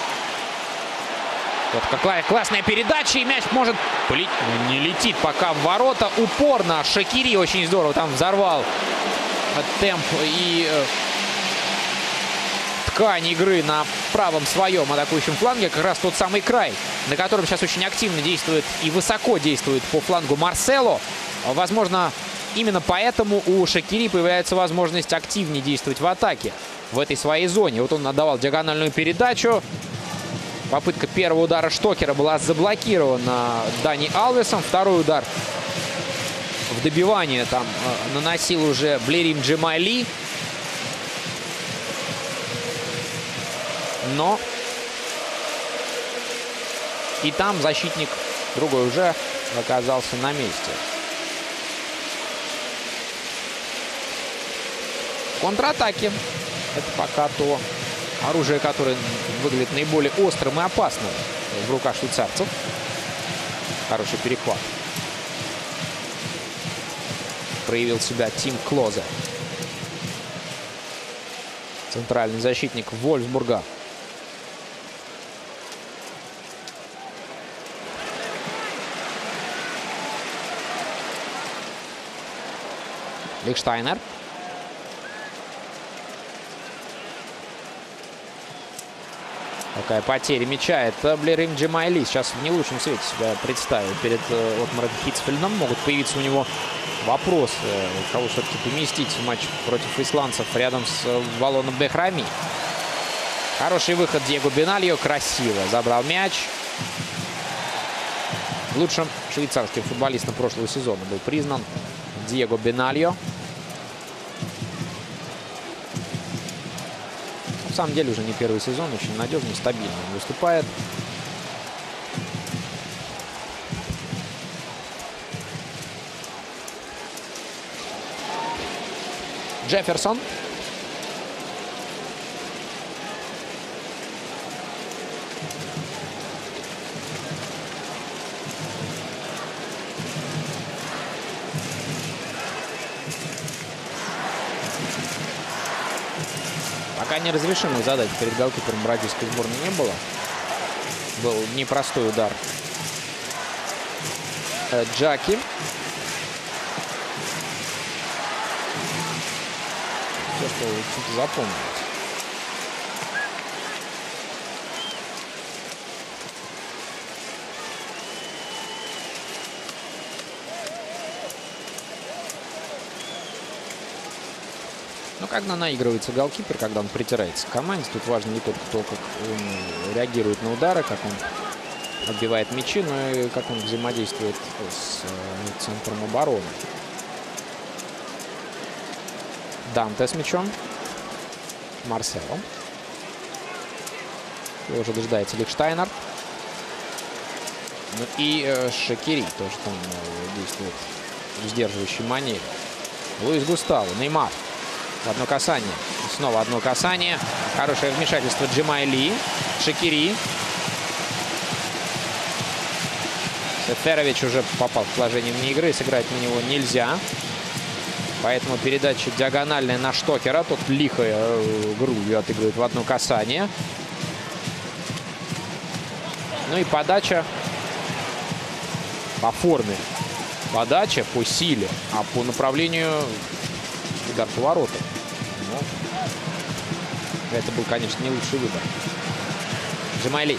Вот какая классная передача. И мяч может... Не летит пока в ворота. Упорно. Шакири очень здорово там взорвал темп и ткань игры на правом своем атакующем фланге. Как раз тот самый край, на котором сейчас очень активно действует и высоко действует по флангу Марсело. Возможно, именно поэтому у Шакири появляется возможность активнее действовать в атаке в этой своей зоне. Вот он отдавал диагональную передачу. Попытка первого удара Штокера была заблокирована Дани Алвесом. Второй удар в добивание там наносил уже Блерим Джемайли. Но и там защитник другой уже оказался на месте. Контратаки. Это пока то оружие, которое выглядит наиболее острым и опасным в руках швейцарцев. Хороший перехват. Проявил себя Тим Клозе. Центральный защитник Вольфсбурга. Лихштайнер. Такая потеря мяча. Это Блерим Джемайли. Сейчас в не лучшем свете себя представил перед Отмаром Хитцфельдом. Могут появиться у него вопросы, кого все-таки поместить в матч против исландцев рядом с Валоном Бехрами. Хороший выход Диего Бенальо. Красиво забрал мяч. Лучшим швейцарским футболистом прошлого сезона был признан Диего Бенальо. На самом деле уже не первый сезон, очень надежно и стабильно он выступает. Джефферсон. Пока неразрешимых задач перед голкипером бразильской сборной не было. Был непростой удар Джаки. Все, что запомнилось. Но когда наигрывается голкипер, когда он притирается к команде, тут важно не только то, как он реагирует на удары, как он отбивает мячи, но и как он взаимодействует с центром обороны. Данте с мячом. Марсело. Его уже дожидается Лихштайнер. Ну и Шакири тоже там действует в сдерживающей манере. Луис Густаво. Неймар. Одно касание. Снова одно касание. Хорошее вмешательство Джемайли. Шакири. Сеферович уже попал в положение вне игры. Сыграть на него нельзя. Поэтому передача диагональная на Штокера. Тот лихо грудью отыгрывает в одно касание. Ну и подача по форме. Подача по силе. А по направлению удар по воротам. Но это был, конечно, не лучший выбор. Джемайли.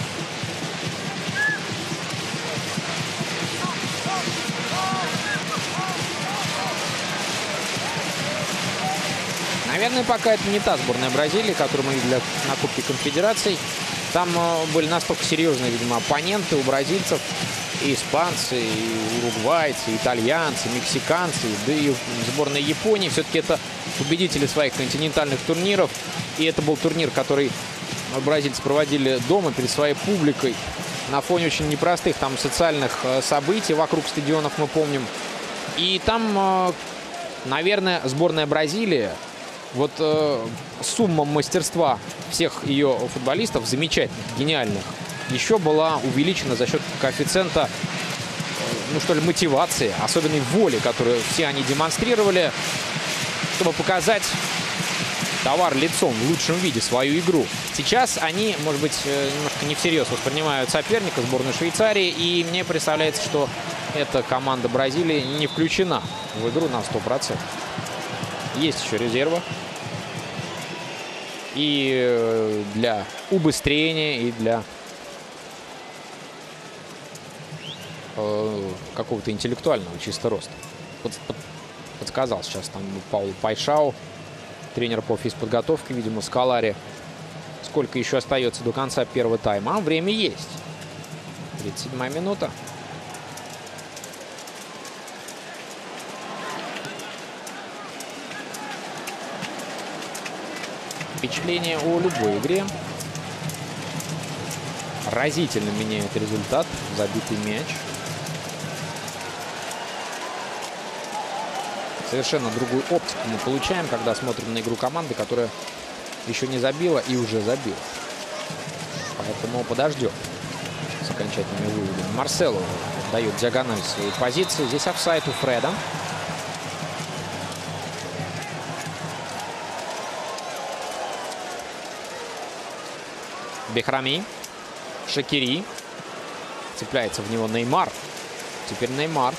Наверное, пока это не та сборная Бразилии, которую мы видели на Кубке Конфедераций. Там были настолько серьезные, видимо, оппоненты у бразильцев. И испанцы, и уругвайцы, и итальянцы, и мексиканцы, да и сборная Японии. Все-таки это победители своих континентальных турниров. И это был турнир, который бразильцы проводили дома перед своей публикой. На фоне очень непростых там социальных событий вокруг стадионов, мы помним. И там, наверное, сборная Бразилии, вот сумма мастерства всех ее футболистов, замечательных, гениальных, еще была увеличена за счет коэффициента, ну что ли, мотивации, особенной воли, которую все они демонстрировали, чтобы показать товар лицом в лучшем виде, свою игру. Сейчас они, может быть, немножко не всерьез воспринимают соперника, сборную Швейцарии, и мне представляется, что эта команда Бразилии не включена в игру на 100%. Есть еще резервы. И для убыстрения, и для какого-то интеллектуального чисто роста. Подсказал сейчас там Паулу Пайшау, тренер по физподготовке, видимо, Скалари. Сколько еще остается до конца первого тайма? Время есть. 37-я минута. Впечатление о любой игре. Разительно меняет результат. Забитый мяч. Совершенно другую оптику мы получаем, когда смотрим на игру команды, которая еще не забила и уже забила. Поэтому подождем с окончательными выводами. Марсело дает диагональ своей позиции. Здесь офсайд у Фреда. Бехрами. Шакири. Цепляется в него Неймар. Теперь Неймар.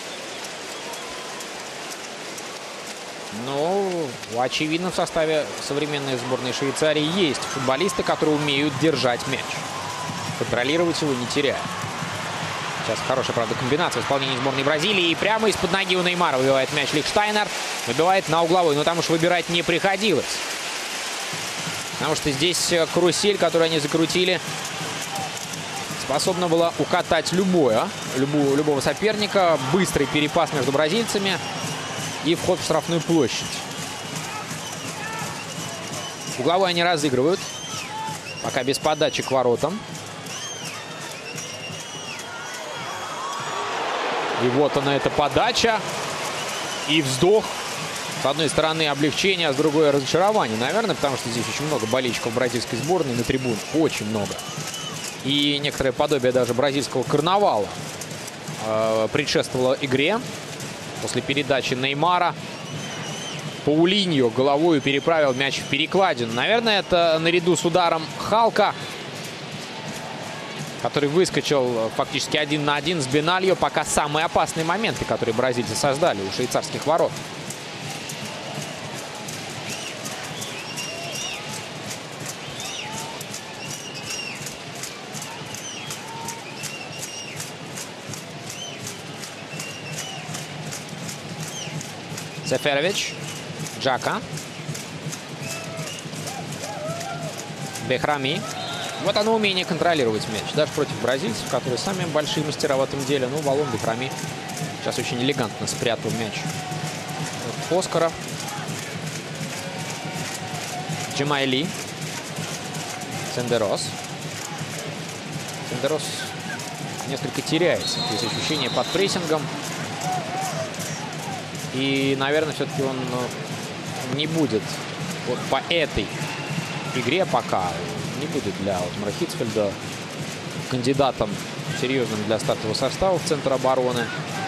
Но, очевидно, в составе современной сборной Швейцарии есть футболисты, которые умеют держать мяч. Контролировать его, не теряя. Сейчас хорошая, правда, комбинация в исполнении сборной Бразилии. И прямо из-под ноги у Неймара выбивает мяч Лихштайнер. Выбивает на угловой. Но там уж выбирать не приходилось. Потому что здесь карусель, которую они закрутили, способна была укатать любого соперника. Быстрый перепас между бразильцами. И вход в штрафную площадь. Угловой они разыгрывают. Пока без подачи к воротам. И вот она, эта подача. И вздох. С одной стороны облегчение, а с другой разочарование. Наверное, потому что здесь очень много болельщиков бразильской сборной на трибунах. Очень много. И некоторое подобие даже бразильского карнавала предшествовало игре. После передачи Неймара Паулиньо головой переправил мяч в перекладину. Наверное, это наряду с ударом Халка, который выскочил фактически 1 на 1 с Бенальо, пока самые опасные моменты, которые бразильцы создали у швейцарских ворот. Сеферович. Джака. Бехрами. Вот оно, умение контролировать мяч. Даже против бразильцев, которые сами большие мастера в этом деле. Ну, Валон Бехрами сейчас очень элегантно спрятал мяч от Оскара. Джемайли. Сендерос. Сендерос несколько теряется. Есть ощущение под прессингом. И, наверное, все-таки он не будет вот по этой игре пока не будет для Отмара Хитцфельда кандидатом серьезным для стартового состава в центр обороны.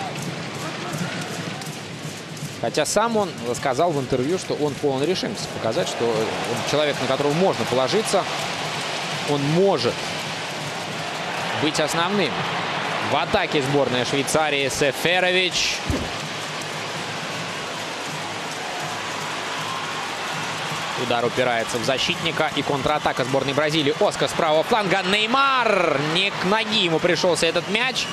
Хотя сам он сказал в интервью, что он полон решимости показать, что он человек, на которого можно положиться, он может быть основным. В атаке сборная Швейцарии Сеферович. Удар упирается в защитника. И контратака сборной Бразилии. Оскар с правого фланга. Неймар. Не к ноге ему пришелся этот мяч.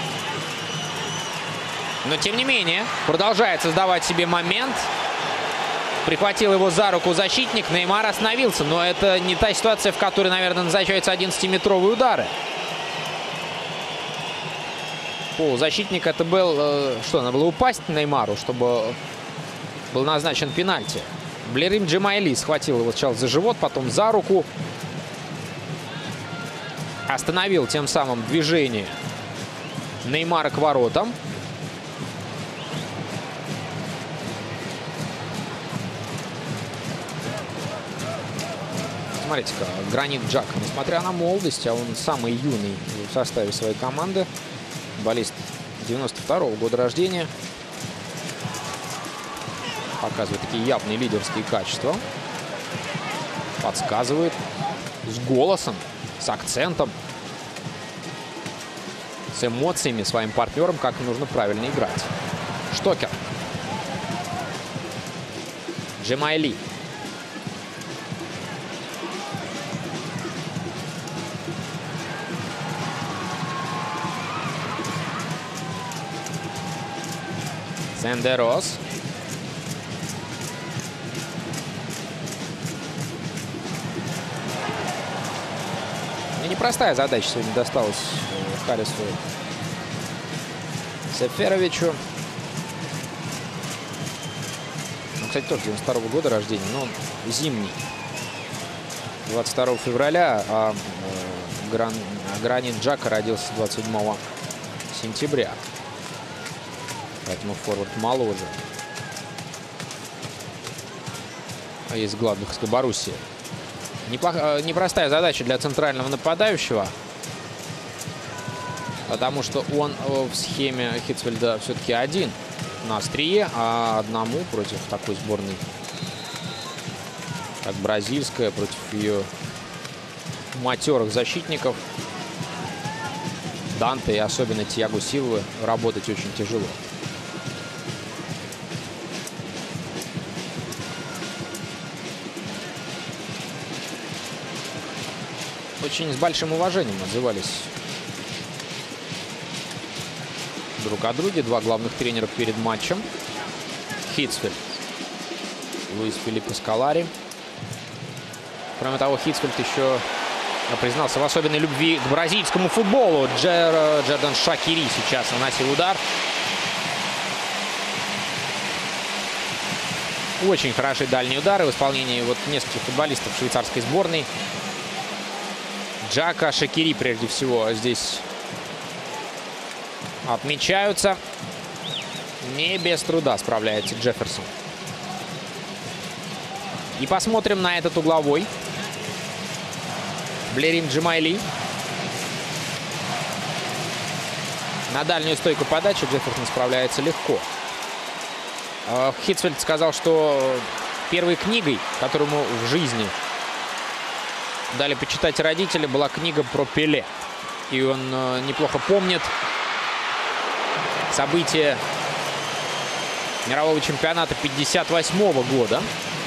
Но, тем не менее, продолжает создавать себе момент. Прихватил его за руку защитник. Неймар остановился. Но это не та ситуация, в которой, наверное, назначаются 11-метровые удары. Полузащитник это был... Что, надо было упасть Неймару, чтобы был назначен пенальти. Блерим Джемайли схватил его сначала за живот, потом за руку. Остановил тем самым движение Неймара к воротам. Смотрите-ка, Гранит Джака, несмотря на молодость, а он самый юный в составе своей команды. Футболист 92-го года рождения. Показывает такие явные лидерские качества. Подсказывает с голосом, с акцентом, с эмоциями своим партнерам, как нужно правильно играть. Штокер. Джемайли. Сендерос. Непростая задача сегодня досталась Харрису Сеферовичу. Он, кстати, тоже 92-го года рождения, но он зимний. 22 февраля, а Гранит Джака родился 27 сентября. Поэтому форвард моложе. из Гладбахской Боруссии. Непростая задача для центрального нападающего, потому что он в схеме Хитцфельда все-таки один на острие, а одному против такой сборной, как бразильская, против ее матерых защитников Данте и особенно Тиаго Силвы работать очень тяжело. Очень с большим уважением отзывались друг о друге два главных тренера перед матчем. Хитцфельд, Луис Филиппе Скалари. Кроме того, Хитцфельд еще признался в особенной любви к бразильскому футболу. Джердан Шакири сейчас наносил удар. Очень хорошие дальние удары в исполнении вот нескольких футболистов швейцарской сборной. Джака, Шакири прежде всего здесь отмечаются. Не без труда справляется Джефферсон. И посмотрим на этот угловой. Блерим Джемайли. На дальнюю стойку подачи Джефферсон справляется легко. Хитцфельд сказал, что первой книгой, которую ему в жизни дали почитать родители, была книга про Пеле. И он неплохо помнит события мирового чемпионата 1958 года.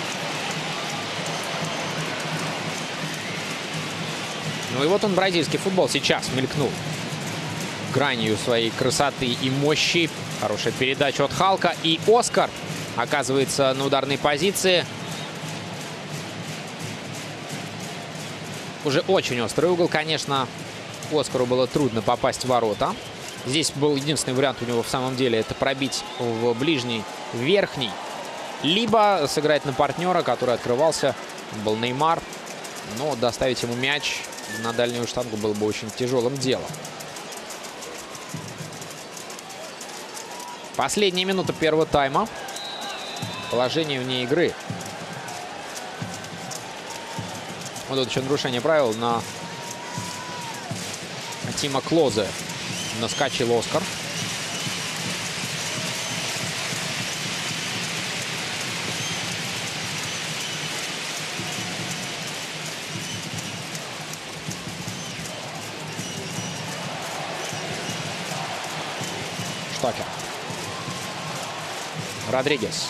Ну и вот он, бразильский футбол, сейчас мелькнул гранью своей красоты и мощи. Хорошая передача от Халка. И Оскар оказывается на ударной позиции. Уже очень острый угол, конечно. Оскару было трудно попасть в ворота. Здесь был единственный вариант у него в самом деле — это пробить в ближний, верхний. Либо сыграть на партнера, который открывался. Был Неймар. Но доставить ему мяч на дальнюю штангу было бы очень тяжелым делом. Последняя минута первого тайма. Положение вне игры. Вот тут еще нарушение правил на Тима Клозе. Наскочил Оскар. Штакер. Родригес.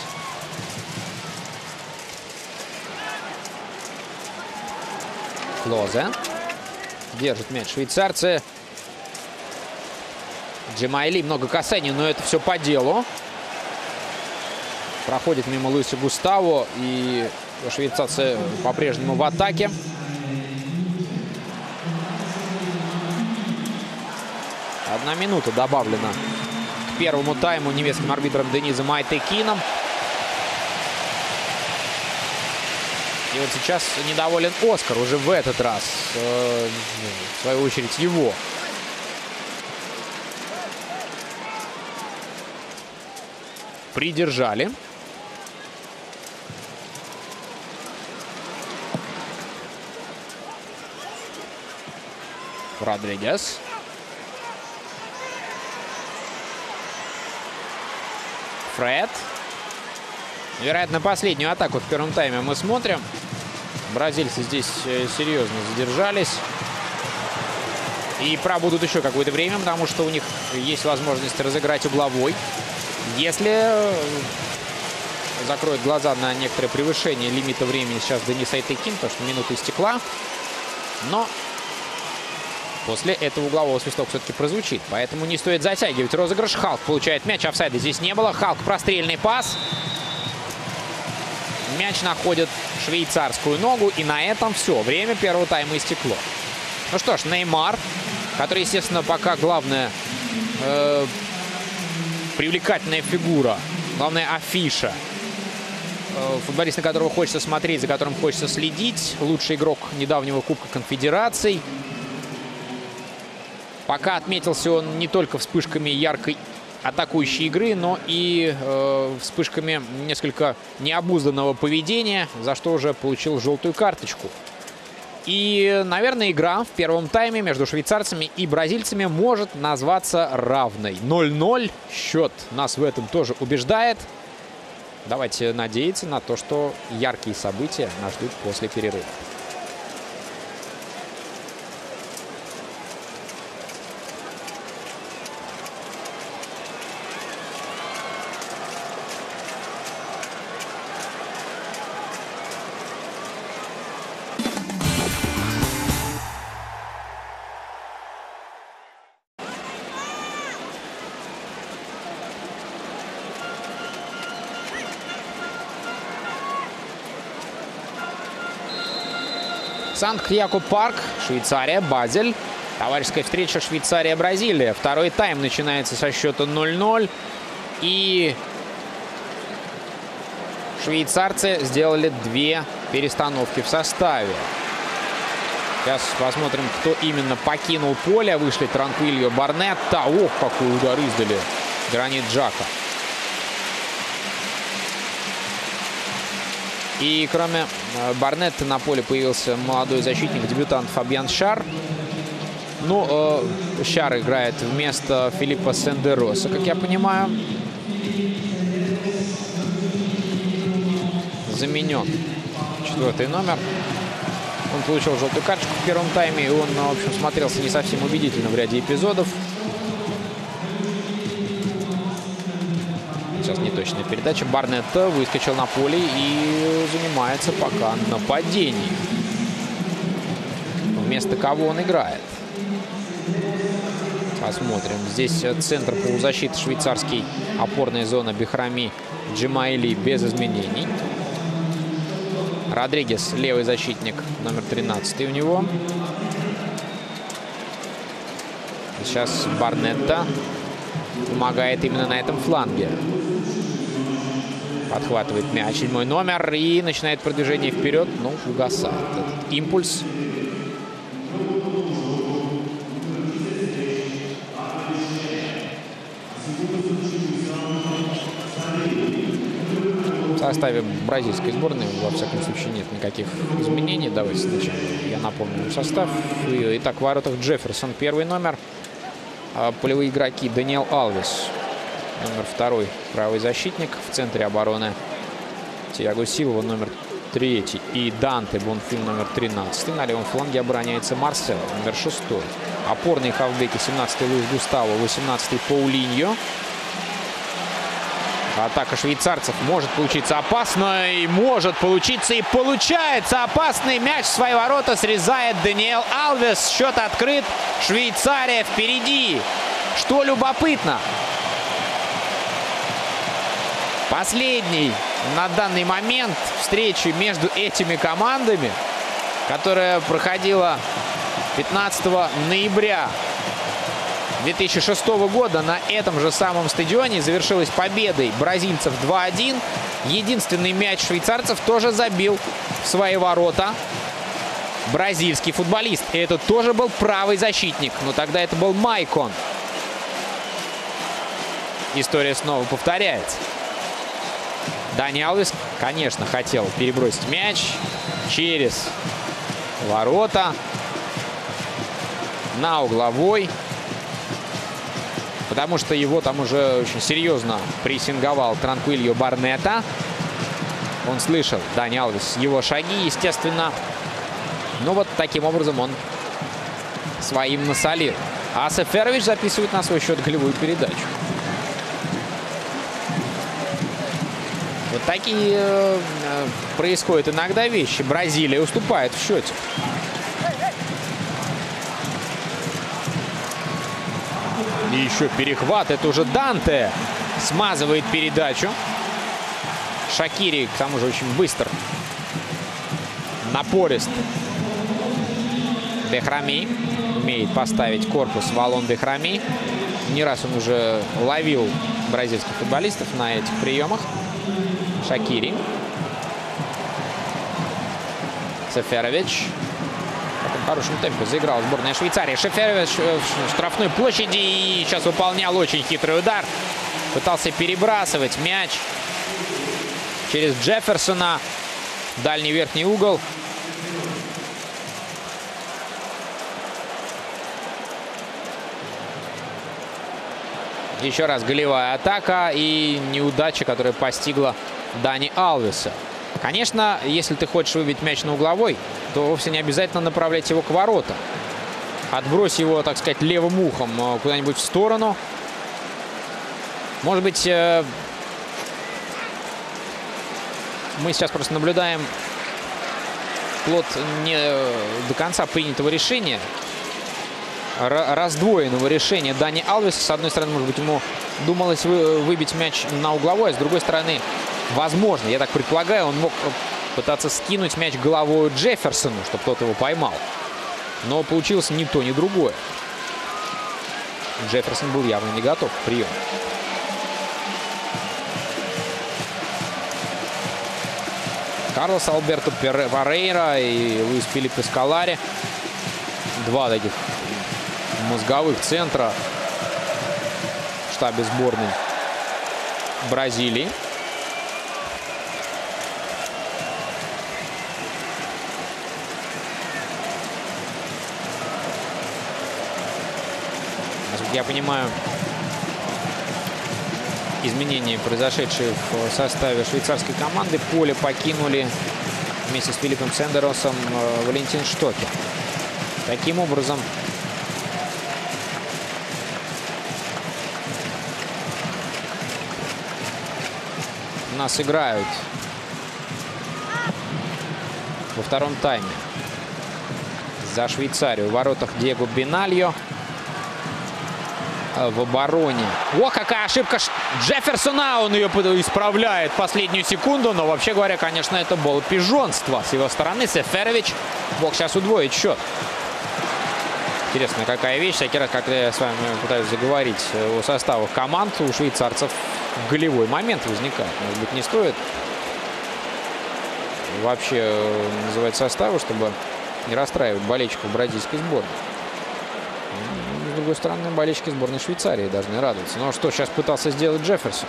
Клозе. Держит мяч швейцарцы. Джемайли, много касаний, но это все по делу. Проходит мимо Луиса Густаво. И швейцарцы по-прежнему в атаке. Одна минута добавлена к первому тайму немецким арбитром Денизом Айтекином. И вот сейчас недоволен Оскар. Уже в этот раз, в свою очередь, его. Придержали. Родригес. Фред. Вероятно, последнюю атаку в первом тайме мы смотрим. Бразильцы здесь серьезно задержались. И пробудут еще какое-то время, потому что у них есть возможность разыграть угловой. Если закроет глаза на некоторое превышение лимита времени сейчас Денис Айтекин, потому что минута истекла. Но после этого углового свисток все-таки прозвучит. Поэтому не стоит затягивать розыгрыш. Халк получает мяч. Офсайда здесь не было. Халк, прострельный пас. Мяч находит швейцарскую ногу. И на этом все. Время первого тайма истекло. Ну что ж, Неймар, который, естественно, пока главная привлекательная фигура, главная афиша. Футболист, на которого хочется смотреть, за которым хочется следить. Лучший игрок недавнего Кубка Конфедераций. Пока отметился он не только вспышками яркой атакующей игры, но и вспышками несколько необузданного поведения, за что уже получил желтую карточку. И, наверное, игра в первом тайме между швейцарцами и бразильцами может назваться равной. 0-0. Счет нас в этом тоже убеждает. Давайте надеяться на то, что яркие события нас ждут после перерыва. Санкт-Якоб Парк, Швейцария, Базель. Товарищеская встреча Швейцария-Бразилия. Второй тайм начинается со счета 0-0. И швейцарцы сделали 2 перестановки в составе. Сейчас посмотрим, кто именно покинул поле. Вышли Транквильо, Барнетта. Ох, какой удар издали Гранит Джака. И кроме Барнетта на поле появился молодой защитник, дебютант Фабьян Шар. Ну, Шар играет вместо Филиппа Сендероса, как я понимаю. Заменен 4-й номер. Он получил желтую карточку в первом тайме, и он, в общем, смотрелся не совсем убедительно в ряде эпизодов. Сейчас неточная передача. Барнетта выскочил на поле и занимается пока нападением. Вместо кого он играет? Посмотрим. Здесь центр полузащиты швейцарский. Опорная зона Бехрами, Джемаили без изменений. Родригес, левый защитник, номер 13 у него. Сейчас Барнетта помогает именно на этом фланге. Подхватывает мяч 7-й номер и начинает продвижение вперед. Ну, угасает этот импульс. В составе бразильской сборной, во всяком случае, нет никаких изменений. Давайте сначала я напомню состав. Итак, в воротах Джефферсон, 1-й номер. Полевые игроки: Даниэл Алвес, номер 2, правый защитник. В центре обороны Тиаго Силва, номер 3. И Данте Бонфим, номер 13. На левом фланге обороняется Марсело, номер 6. Опорные хавбеки: 17-й Луис Густаво, 18-й Паулиньо. Атака швейцарцев может получиться опасной. Может получиться и получается. Опасный мяч в свои ворота срезает Даниэл Алвес. Счет открыт. Швейцария впереди. Что любопытно, последний на данный момент встречи между этими командами, которая проходила 15 ноября 2006 года на этом же самом стадионе, завершилась победой бразильцев 2-1. Единственный мяч швейцарцев тоже забил в свои ворота бразильский футболист. И это тоже был правый защитник. Но тогда это был Майкон. История снова повторяется. Дани Алвес, конечно, хотел перебросить мяч через ворота на угловой, потому что его там уже очень серьезно прессинговал Транквильо Барнетта. Он слышал, Дани Алвес, его шаги, естественно. Но вот таким образом он своим насолил. А Сеферович записывает на свой счет голевую передачу. Вот такие происходят иногда вещи. Бразилия уступает в счете. И еще перехват. Это уже Данте смазывает передачу. Шакири, к тому же, очень быстр. Напорист. Бехрами умеет поставить корпус. Валон Бехрами. Не раз он уже ловил бразильских футболистов на этих приемах. Шакири. Сеферович. в хорошем темпе заиграла сборная Швейцарии. Шеферович в штрафной площади и сейчас выполнял очень хитрый удар. Пытался перебрасывать мяч через Джефферсона. Дальний верхний угол. Еще раз голевая атака и неудача, которая постигла Дани Алвеса. Конечно, если ты хочешь выбить мяч на угловой, то вовсе не обязательно направлять его к воротам. Отбрось его, так сказать, левым ухом куда-нибудь в сторону. Может быть, мы сейчас просто наблюдаем плод не до конца принятого решения, раздвоенного решения Дани Алвеса. С одной стороны, может быть, ему думалось выбить мяч на угловой, а с другой стороны, возможно, я так предполагаю, он мог пытаться скинуть мяч головой Джефферсону, чтобы тот его поймал. Но получилось ни то, ни другое. Джефферсон был явно не готов к приему. Карлос Альберто Перейра и Луис Филиппе Скалари. Два таких мозговых центра в штабе сборной Бразилии. Насколько я понимаю, изменения, произошедшие в составе швейцарской команды, поле покинули вместе с Филиппом Сендеросом Валентин Штокер. Таким образом, у нас играют во втором тайме за Швейцарию в воротах Диего Бинальо. В обороне. О, какая ошибка Джефферсона! Он ее исправляет последнюю секунду. Но вообще говоря, конечно, это было пижонство с его стороны. Сеферович мог сейчас удвоить счет. Интересная какая вещь. Всякий раз, когда я с вами пытаюсь заговорить о составах команд, у швейцарцев голевой момент возникает. Может быть, не стоит вообще называть составы, чтобы не расстраивать болельщиков бразильской сборной. С другой стороны, болельщики сборной Швейцарии должны радоваться. Но что сейчас пытался сделать Джефферсон?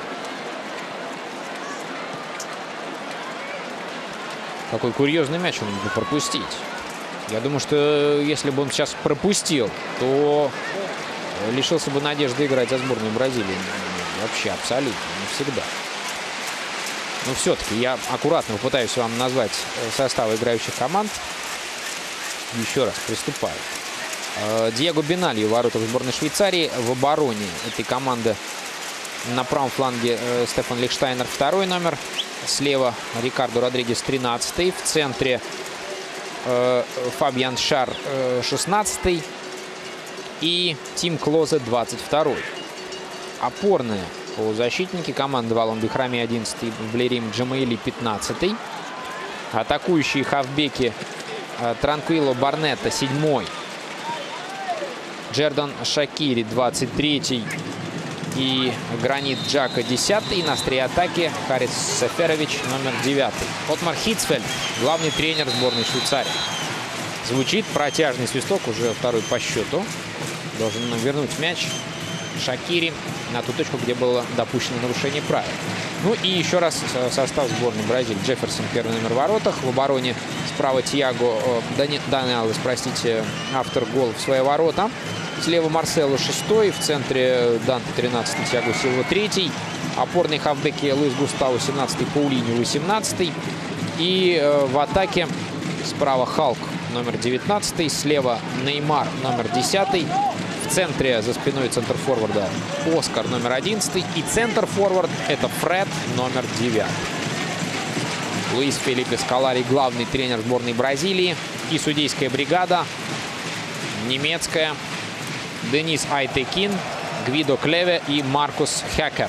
Какой курьезный мяч он мог бы пропустить. Я думаю, что если бы он сейчас пропустил, то лишился бы надежды играть за сборную Бразилии. Вообще абсолютно, навсегда. Но все-таки я аккуратно попытаюсь вам назвать составы играющих команд. Еще раз приступаю. Диего Бинальо в воротах сборной Швейцарии. В обороне этой команды на правом фланге Стефан Лихштайнер, второй номер. Слева Рикардо Родригес, 13-й. В центре Фабиан Шар, 16-й. И Тим Клозе, 22-й. Опорные полузащитники команды Валон Бехрами, 11-й. Блерим Джамаили, 15-й. Атакующие хавбеки Транквило Барнетта, 7-й. Джердан Шакири, 23-й. И Гранит Джака, 10-й. На острие атаки Харис Сеферович, номер 9-й. Отмар Хитцфельд, главный тренер сборной Швейцарии. Звучит протяжный свисток, уже второй по счету. Должен вернуть мяч Шакири на ту точку, где было допущено нарушение правил. Ну и еще раз состав сборной Бразилии. Джефферсон, первый номер в воротах. В обороне справа Тиаго, Дани Алвес, простите, автор гола в свои ворота. Слева Марсело, 6-й. В центре Данте, 13-й. Тиаго Силва, 3-й. Опорные хавбеки Луис Густаво, 17-й. Паулиньо, 18-й. И в атаке справа Халк, номер 19-й. Слева Неймар, номер 10-й. В центре за спиной центр-форварда Оскар, номер 11. И центр-форвард это Фред, номер 9. Луис Филиппе Скалари, главный тренер сборной Бразилии. И судейская бригада немецкая. Денис Айтекин, Гвидо Клеве и Маркус Хекер.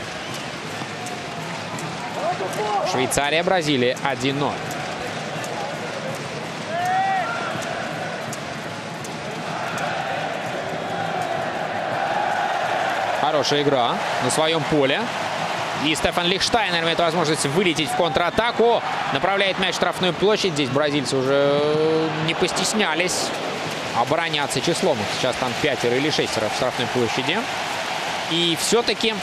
Швейцария, Бразилия 1-0. Хорошая игра на своем поле. И Стефан Лихштайнер имеет возможность вылететь в контратаку. Направляет мяч в штрафную площадь. Здесь бразильцы уже не постеснялись обороняться числом. Сейчас там 5 или 6 в штрафной площади. И все-таки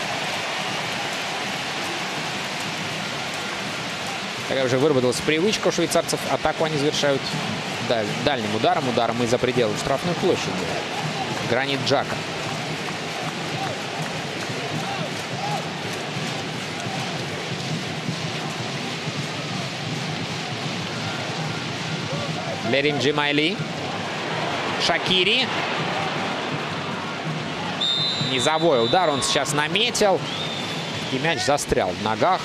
такая уже выработалась привычка у швейцарцев. Атаку они завершают дальним ударом из-за пределов штрафной площади. Гранит Джака. Блерим Джемайли. Шакири. Низовой удар он сейчас наметил. И мяч застрял в ногах.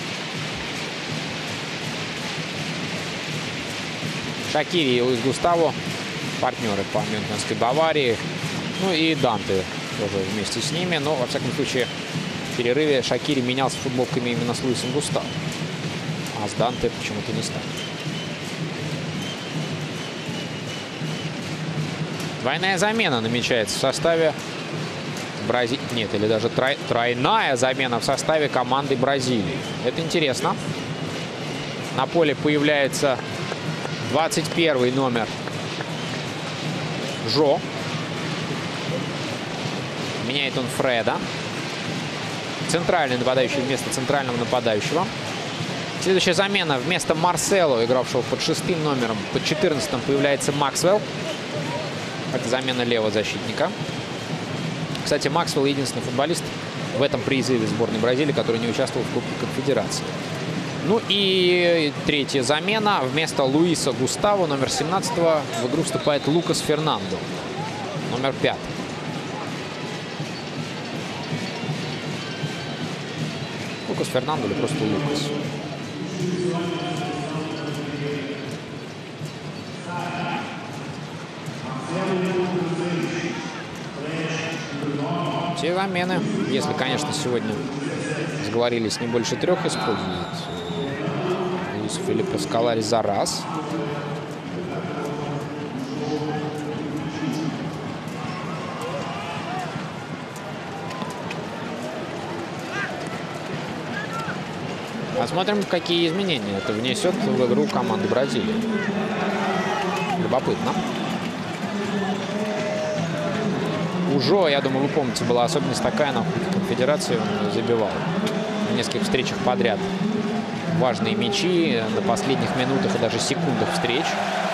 Шакири и Луис Густаво. Партнеры по Мюнхенской Баварии. Ну и Данте тоже вместе с ними. Но, во всяком случае, в перерыве Шакири менялся футболками именно с Луисом Густаво. А с Данте почему-то не стал. Двойная замена намечается в составе Бразилии. Нет, или даже тройная замена в составе команды Бразилии. Это интересно. На поле появляется 21 номер Жо. Меняет он Фреда. Центральный нападающий вместо центрального нападающего. Следующая замена. Вместо Марсело, игравшего под 6 номером, под 14-м появляется Максвелл. Это замена левого защитника. Кстати, Максвелл единственный футболист в этом призыве сборной Бразилии, который не участвовал в Кубке Конфедерации. Ну и третья замена. Вместо Луиса Густаво, номер 17-го, в игру вступает Лукас Фернандо, номер 5. Лукас Фернандо или просто Лукас? Все замены, если, конечно, сегодня сговорились не больше 3, используют Луис Филиппе Скалари за раз. Посмотрим, какие изменения это внесет в игру команды Бразилии. Любопытно. У Жо, я думаю, вы помните, была особенность такая на Конфедерации. Он забивал в нескольких встречах подряд важные мячи на последних минутах и даже секундах встреч.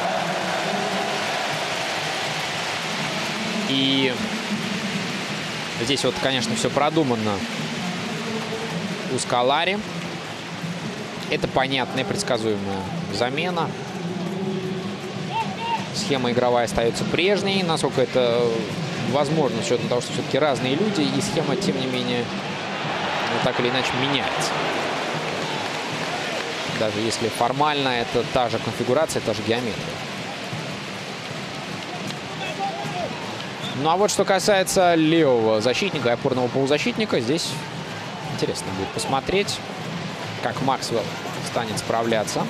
И здесь вот, конечно, все продумано у Скалари. Это понятная, предсказуемая замена. Схема игровая остается прежней. Насколько это возможно, с учетом того, что все-таки разные люди, и схема, тем не менее, так или иначе меняется. Даже если формально это та же конфигурация, та же геометрия. Ну а вот что касается левого защитника и опорного полузащитника, здесь интересно будет посмотреть, как Максвелл станет справляться.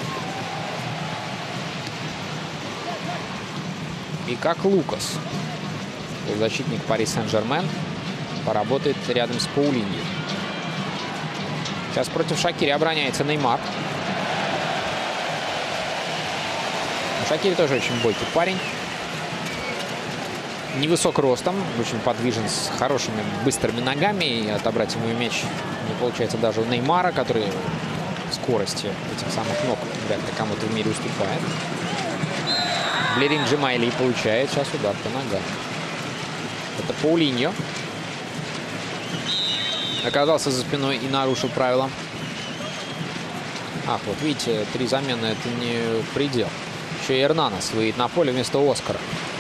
И как Лукас, защитник Пари Сен-Жермен, поработает рядом с Паулиньо. Сейчас против Шакири обороняется Неймар. Шакири тоже очень бойкий парень. Невысок ростом, очень подвижен, с хорошими быстрыми ногами. И отобрать ему мяч не получается даже у Неймара, который в скорости этих самых ног вряд ли кому-то в мире уступает. Блерим Джемайли получает сейчас удар по ногам. Это Паулиньо. Оказался за спиной и нарушил правила. Ах, вот видите, 3 замены — это не предел. Еще и Эрнанес выйдет на поле вместо Оскара.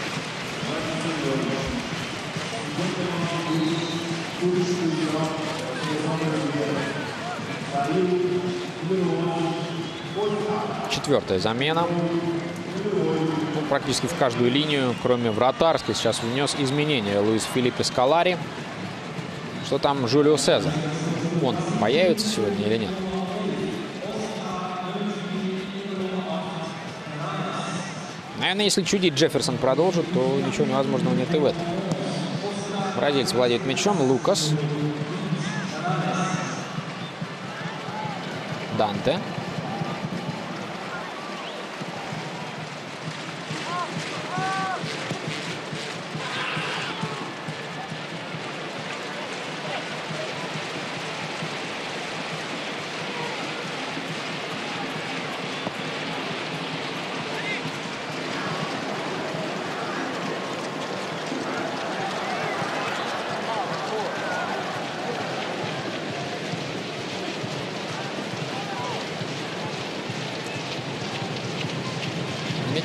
Четвертая замена. Ну, практически в каждую линию, кроме вратарской, сейчас внес изменения Луис Филиппе Скалари. Что там Жулио Сезар? Он появится сегодня или нет? Наверное, если чудить Джефферсон продолжит, то ничего невозможного нет и в этом. Бразильцы владеет мячом. Лукас. Данте.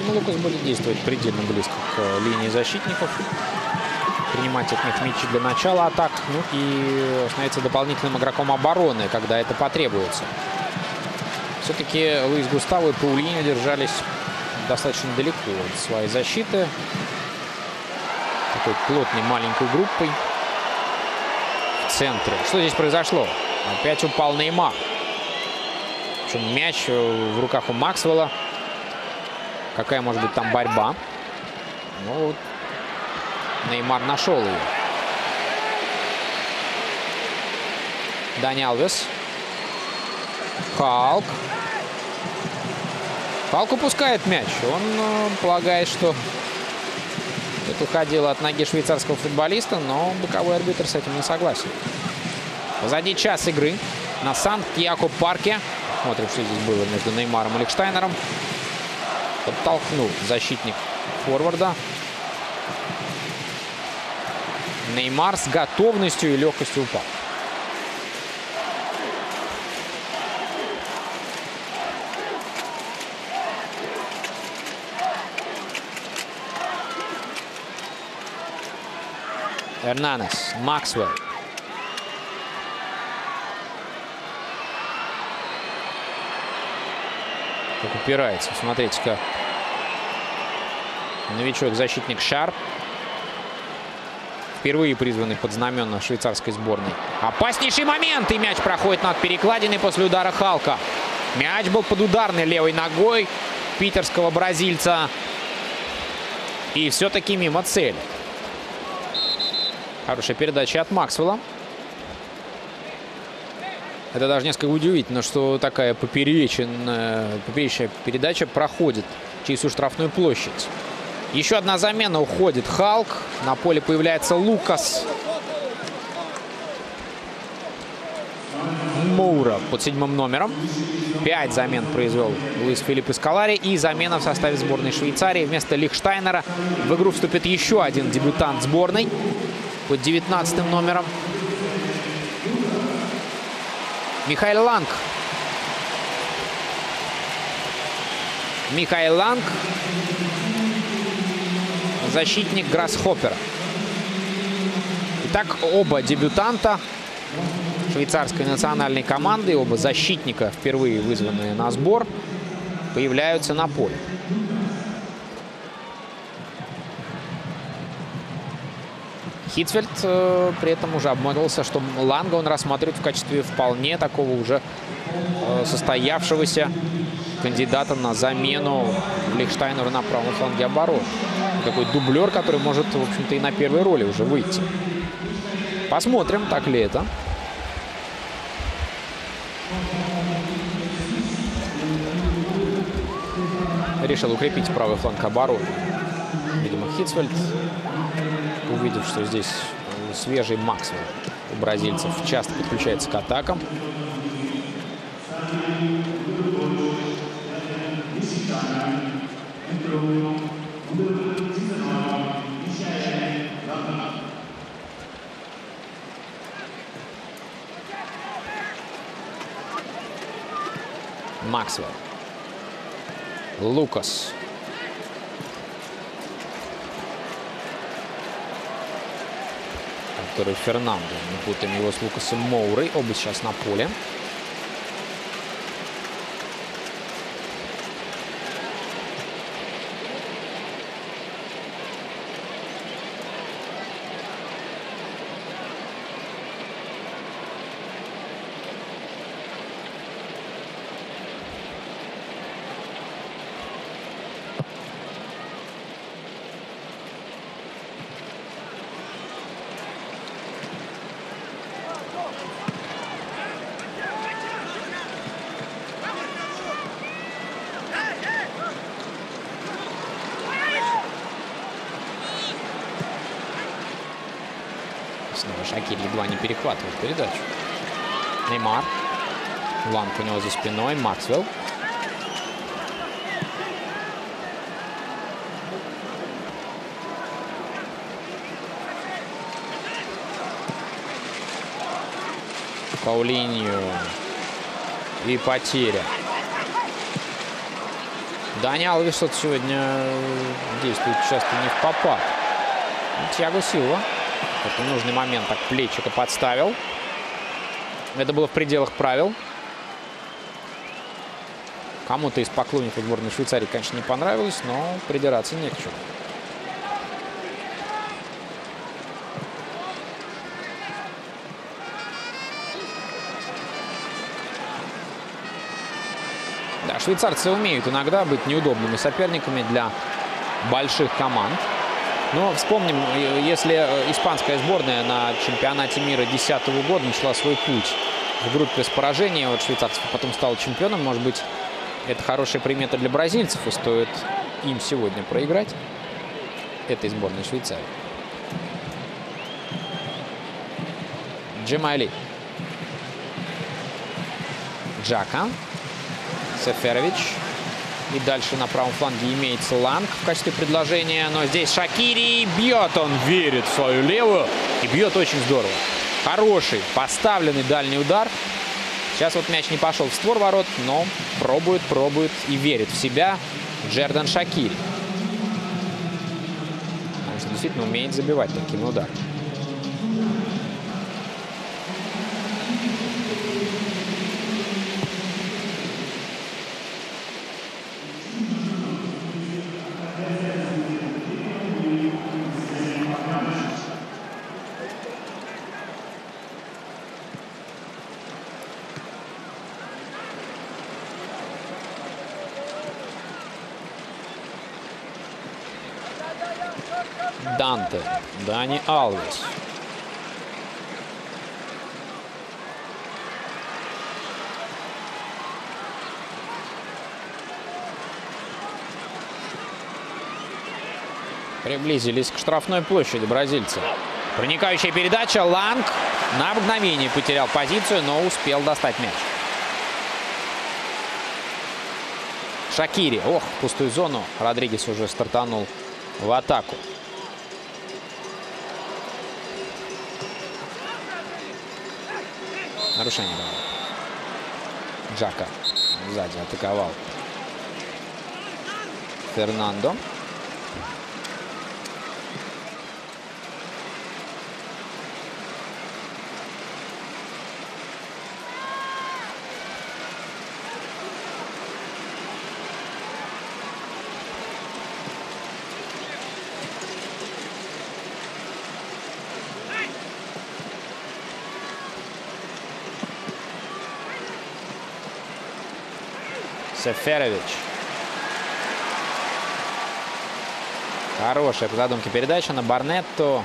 Поэтому Лукас будет действовать предельно близко к линии защитников. Принимать от них мячи для начала атак. Ну и становиться дополнительным игроком обороны, когда это потребуется. Все-таки Луис Густаво и Паулиньо держались достаточно далеко от своей защиты. Такой плотной маленькой группой. В центре. Что здесь произошло? Опять упал Неймар. Причем мяч в руках у Максвелла. Какая может быть там борьба? Ну вот. Неймар нашел ее. Дани Алвес. Халк. Халк упускает мяч. Он полагает, что это уходило от ноги швейцарского футболиста, но боковой арбитр с этим не согласен. Позади час игры на Санкт-Якоб-парке. Смотрим, что здесь было между Неймаром и Лихштайнером. Подтолкнул защитник форварда. Неймар с готовностью и легкостью упал. Эрнанес, Максвелл. Как упирается. Смотрите-ка. Новичок-защитник Шарп. Впервые призванный под знамена швейцарской сборной. Опаснейший момент. И мяч проходит над перекладиной после удара Халка. Мяч был под ударной левой ногой питерского бразильца. И все-таки мимо цели. Хорошая передача от Максвелла. Это даже несколько удивительно, что такая поперечная передача проходит через всю штрафную площадь. Еще одна замена. Уходит Халк. На поле появляется Лукас Моура под 7-м номером. 5 замен произвел Луис Филиппе Сколари. И замена в составе сборной Швейцарии. Вместо Лихштайнера в игру вступит еще один дебютант сборной под 19-м номером. Михаил Ланг. Михаил Ланг. Защитник Грассхоппера. Итак, оба дебютанта швейцарской национальной команды, оба защитника, впервые вызванные на сбор, появляются на поле. Хитцфельд при этом уже обмолвился, что Ланга он рассматривает в качестве вполне такого уже состоявшегося кандидата на замену Лихштайнеру на правом фланге обороны. Такой дублер, который может, в общем-то, и на первой роли уже выйти. Посмотрим, так ли это. Решил укрепить правый фланг обороны. Видимо, Хитцфельд, увидев, что здесь свежий Максвелл у бразильцев, часто подключается к атакам. Максвелл. Лукас. Который Фернандо. Не путаем его с Лукасом Моурой. Оба сейчас на поле. Снова Шакирь едва не перехватывает передачу. Неймар. Ланг у него за спиной. Максвелл. Паулиньо. И потеря. Дани Алвес сегодня действует часто не в попад. Тиаго Силва. В нужный момент так плечико подставил. Это было в пределах правил. Кому-то из поклонников сборной Швейцарии, конечно, не понравилось, но придираться не к чему. Да, швейцарцы умеют иногда быть неудобными соперниками для больших команд. Но вспомним, если испанская сборная на чемпионате мира 2010 года начала свой путь в группе с поражением от швейцарцев, а потом стала чемпионом, может быть, это хорошая примета для бразильцев, и стоит им сегодня проиграть этой сборной Швейцарии. Джемайли. Джака. Сеферович. И дальше на правом фланге имеется Ланг в качестве предложения. Но здесь Шакири. Бьет, он верит в свою левую. И бьет очень здорово. Хороший, поставленный дальний удар. Сейчас вот мяч не пошел в створ ворот, но пробует и верит в себя Джердан Шакири. Потому что действительно умеет забивать такими ударами. Данте. Дани Алвес. Приблизились к штрафной площади бразильцы. Проникающая передача. Ланг на мгновение потерял позицию, но успел достать мяч. Шакири. Ох, в пустую зону. Родригес уже стартанул в атаку. Нарушение. Джака сзади атаковал Фернандо. Сеферович. Хорошая по задумке передача на Барнетту.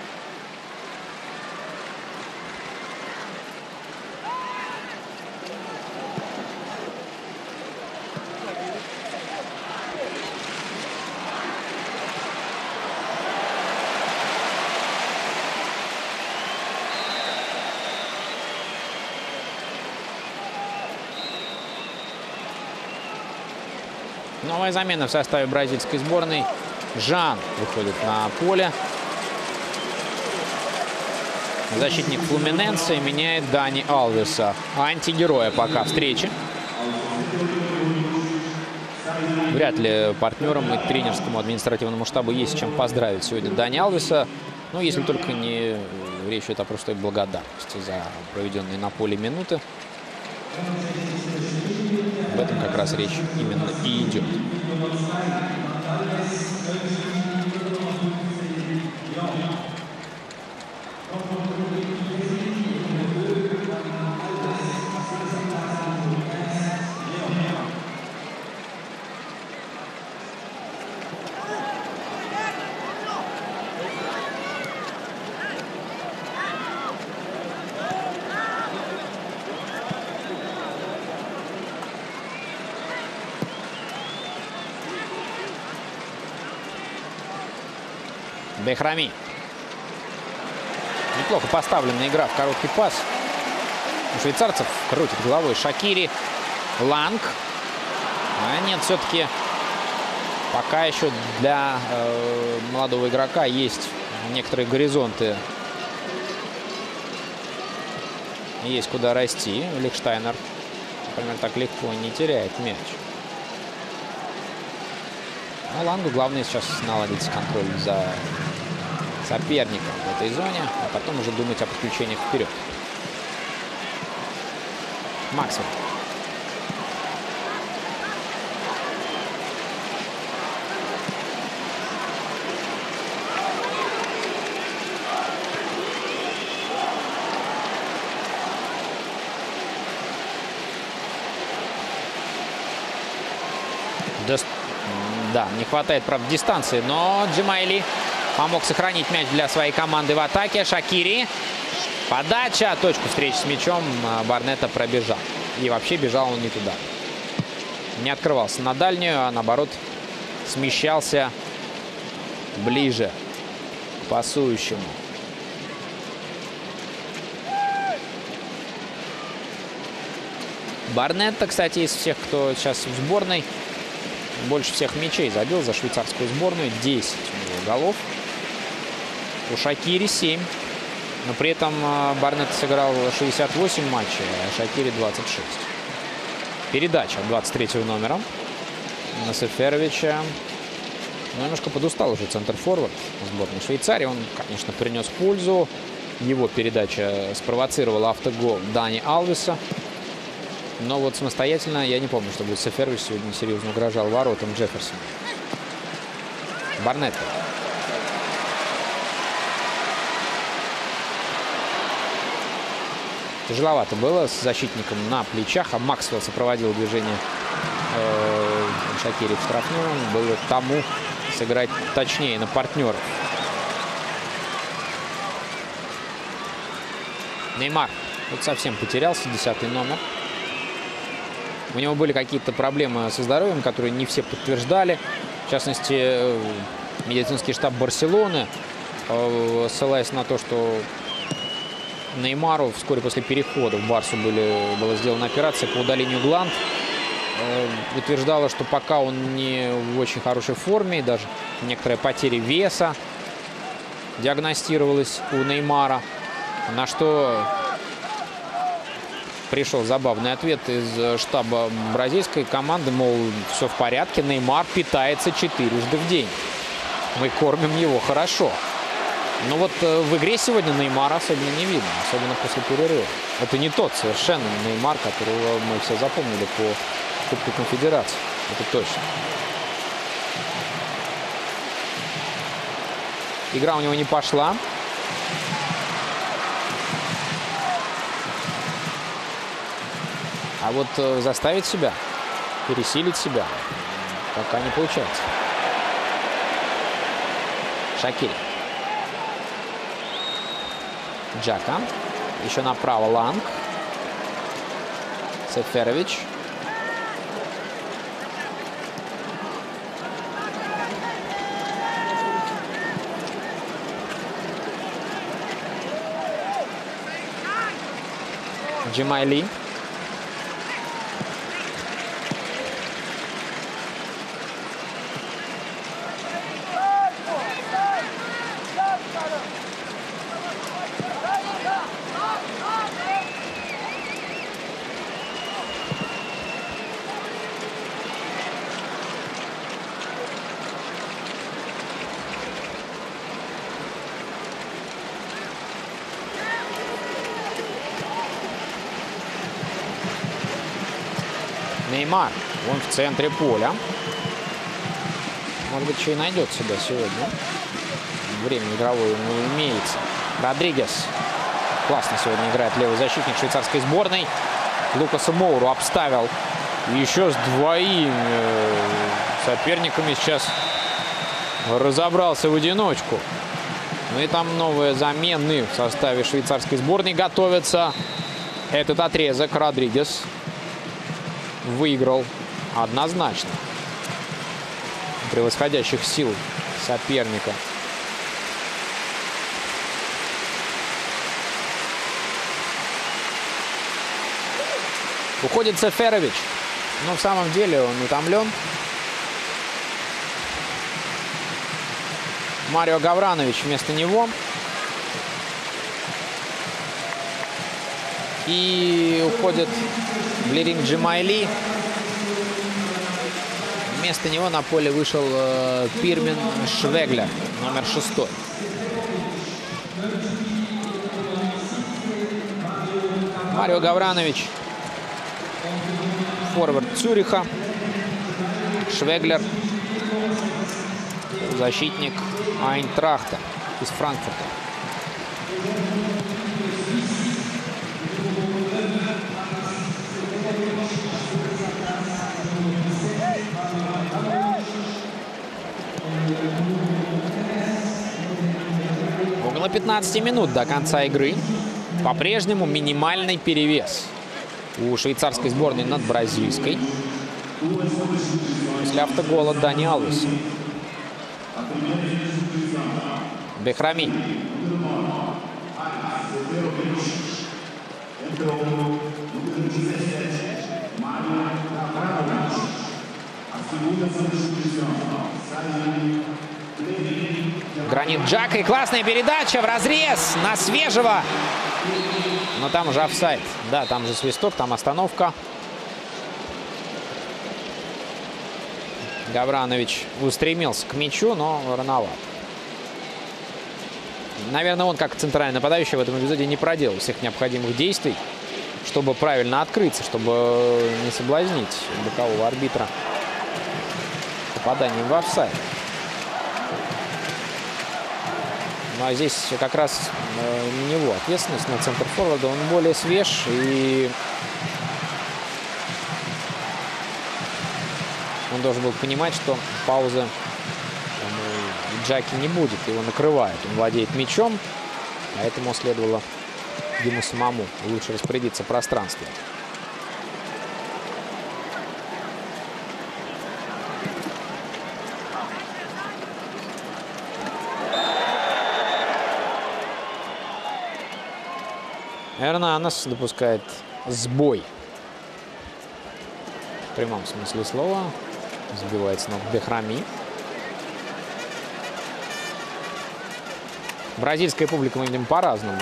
Новая замена в составе бразильской сборной. Жан выходит на поле. Защитник Флуминенсе меняет Дани Алвеса. Антигероя пока встречи. Вряд ли партнерам и тренерскому административному штабу есть чем поздравить сегодня Дани Алвеса. Ну, если только не речь идет о простой благодарности за проведенные на поле минуты. Об этом как раз речь именно и идет. Бехрами. Неплохо поставленная игра в короткий пас. У швейцарцев крутит головой Шакири. Ланг. А нет, все-таки пока еще для молодого игрока есть некоторые горизонты. Есть куда расти. Лихштайнер, например, так легко не теряет мяч. Но Лангу главное сейчас наладить контроль за соперником в этой зоне, а потом уже думать о подключениях вперед. Максвелл. Да, не хватает, правда, дистанции, но Джемайли помог сохранить мяч для своей команды в атаке. Шакири. Подача. Точку встречи с мячом Барнетта пробежал. И вообще бежал он не туда. Не открывался на дальнюю, а наоборот смещался ближе к пасующему. Барнетта, кстати, из всех, кто сейчас в сборной, больше всех мячей забил за швейцарскую сборную. 10 у него голов. У Шакири 7. Но при этом Барнетта сыграл 68 матчей, а Шакири 26. Передача 23-го номера на Сеферовича. Немножко подустал уже центр-форвард сборной Швейцарии. Он, конечно, принес пользу. Его передача спровоцировала автогол Дани Алвеса. Но вот самостоятельно я не помню, чтобы Сеферович сегодня серьезно угрожал воротам Джефферсона. Барнетта. Тяжеловато было с защитником на плечах, а Максвелл сопроводил движение Шакири в штрафную. Было тому сыграть точнее на партнеров. Неймар. Вот совсем потерялся, 10-й номер. У него были какие-то проблемы со здоровьем, которые не все подтверждали. В частности, медицинский штаб Барселоны, ссылаясь на то, что Неймару вскоре после перехода в Барсу была сделана операция по удалению гланд, утверждала, что пока он не в очень хорошей форме, и даже некоторая потеря веса диагностировалась у Неймара, на что пришел забавный ответ из штаба бразильской команды, мол, все в порядке, Неймар питается 4 раза в день. Мы кормим его хорошо. Но вот в игре сегодня Неймара особенно не видно, особенно после перерыва. Это не тот совершенно Неймар, которого мы все запомнили по Кубку Конфедерации. Это точно. Игра у него не пошла. А вот заставить себя, пересилить себя пока не получается. Шакири. Джака. Еще направо Ланг. Сеферович. Джемайли. Неймар. Он в центре поля. Может быть, еще и найдет себя сегодня. Время игровое у него имеется. Родригес. Классно сегодня играет левый защитник швейцарской сборной. Лукаса Моуру обставил еще с двоими соперниками. Сейчас разобрался в одиночку. Ну и там новые замены в составе швейцарской сборной готовятся. Этот отрезок Родригес выиграл однозначно. Превосходящих сил соперника. Уходит Сеферович. Но в самом деле он утомлен. Марио Гавранович вместо него. И уходит Блеринг Джемайли. вместо него на поле вышел Пирмин Швеглер, номер 6. Марио Гавранович, форвард Цюриха. Швеглер, защитник Айнтрахта из Франкфурта. Около 15 минут до конца игры. По-прежнему минимальный перевес у швейцарской сборной над бразильской. После автогола Дани Алвеса. Бехрами. Гранит Джака, и классная передача в разрез на свежего. Но там уже офсайд. Да, там же свисток, там остановка. Гавранович устремился к мячу, но рановато. Наверное, он, как центральный нападающий, в этом эпизоде не проделал всех необходимых действий, чтобы правильно открыться, чтобы не соблазнить бокового арбитра попаданием в офсайд. Ну, а здесь как раз не его ответственность на центр форварда. Он более свеж, и он должен был понимать, что паузы Джаки не будет. Его накрывает. Он владеет мячом, поэтому следовало ему самому лучше распорядиться пространством. Эрнанес допускает сбой. В прямом смысле слова. Сбивает с ног Бехрами. Бразильская публика, мы видим, по-разному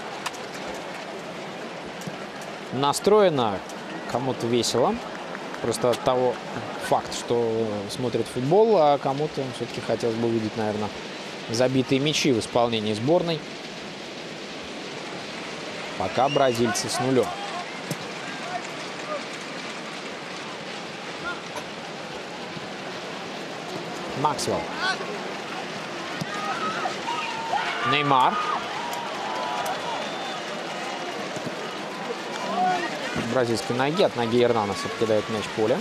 настроена. Кому-то весело. Просто от того факта, что смотрит футбол, а кому-то все-таки хотелось бы увидеть, наверное, забитые мячи в исполнении сборной. Пока бразильцы с нулем. Максвелл. Неймар. Бразильской ноги. От ноги Эрнанеса покидает мяч поля.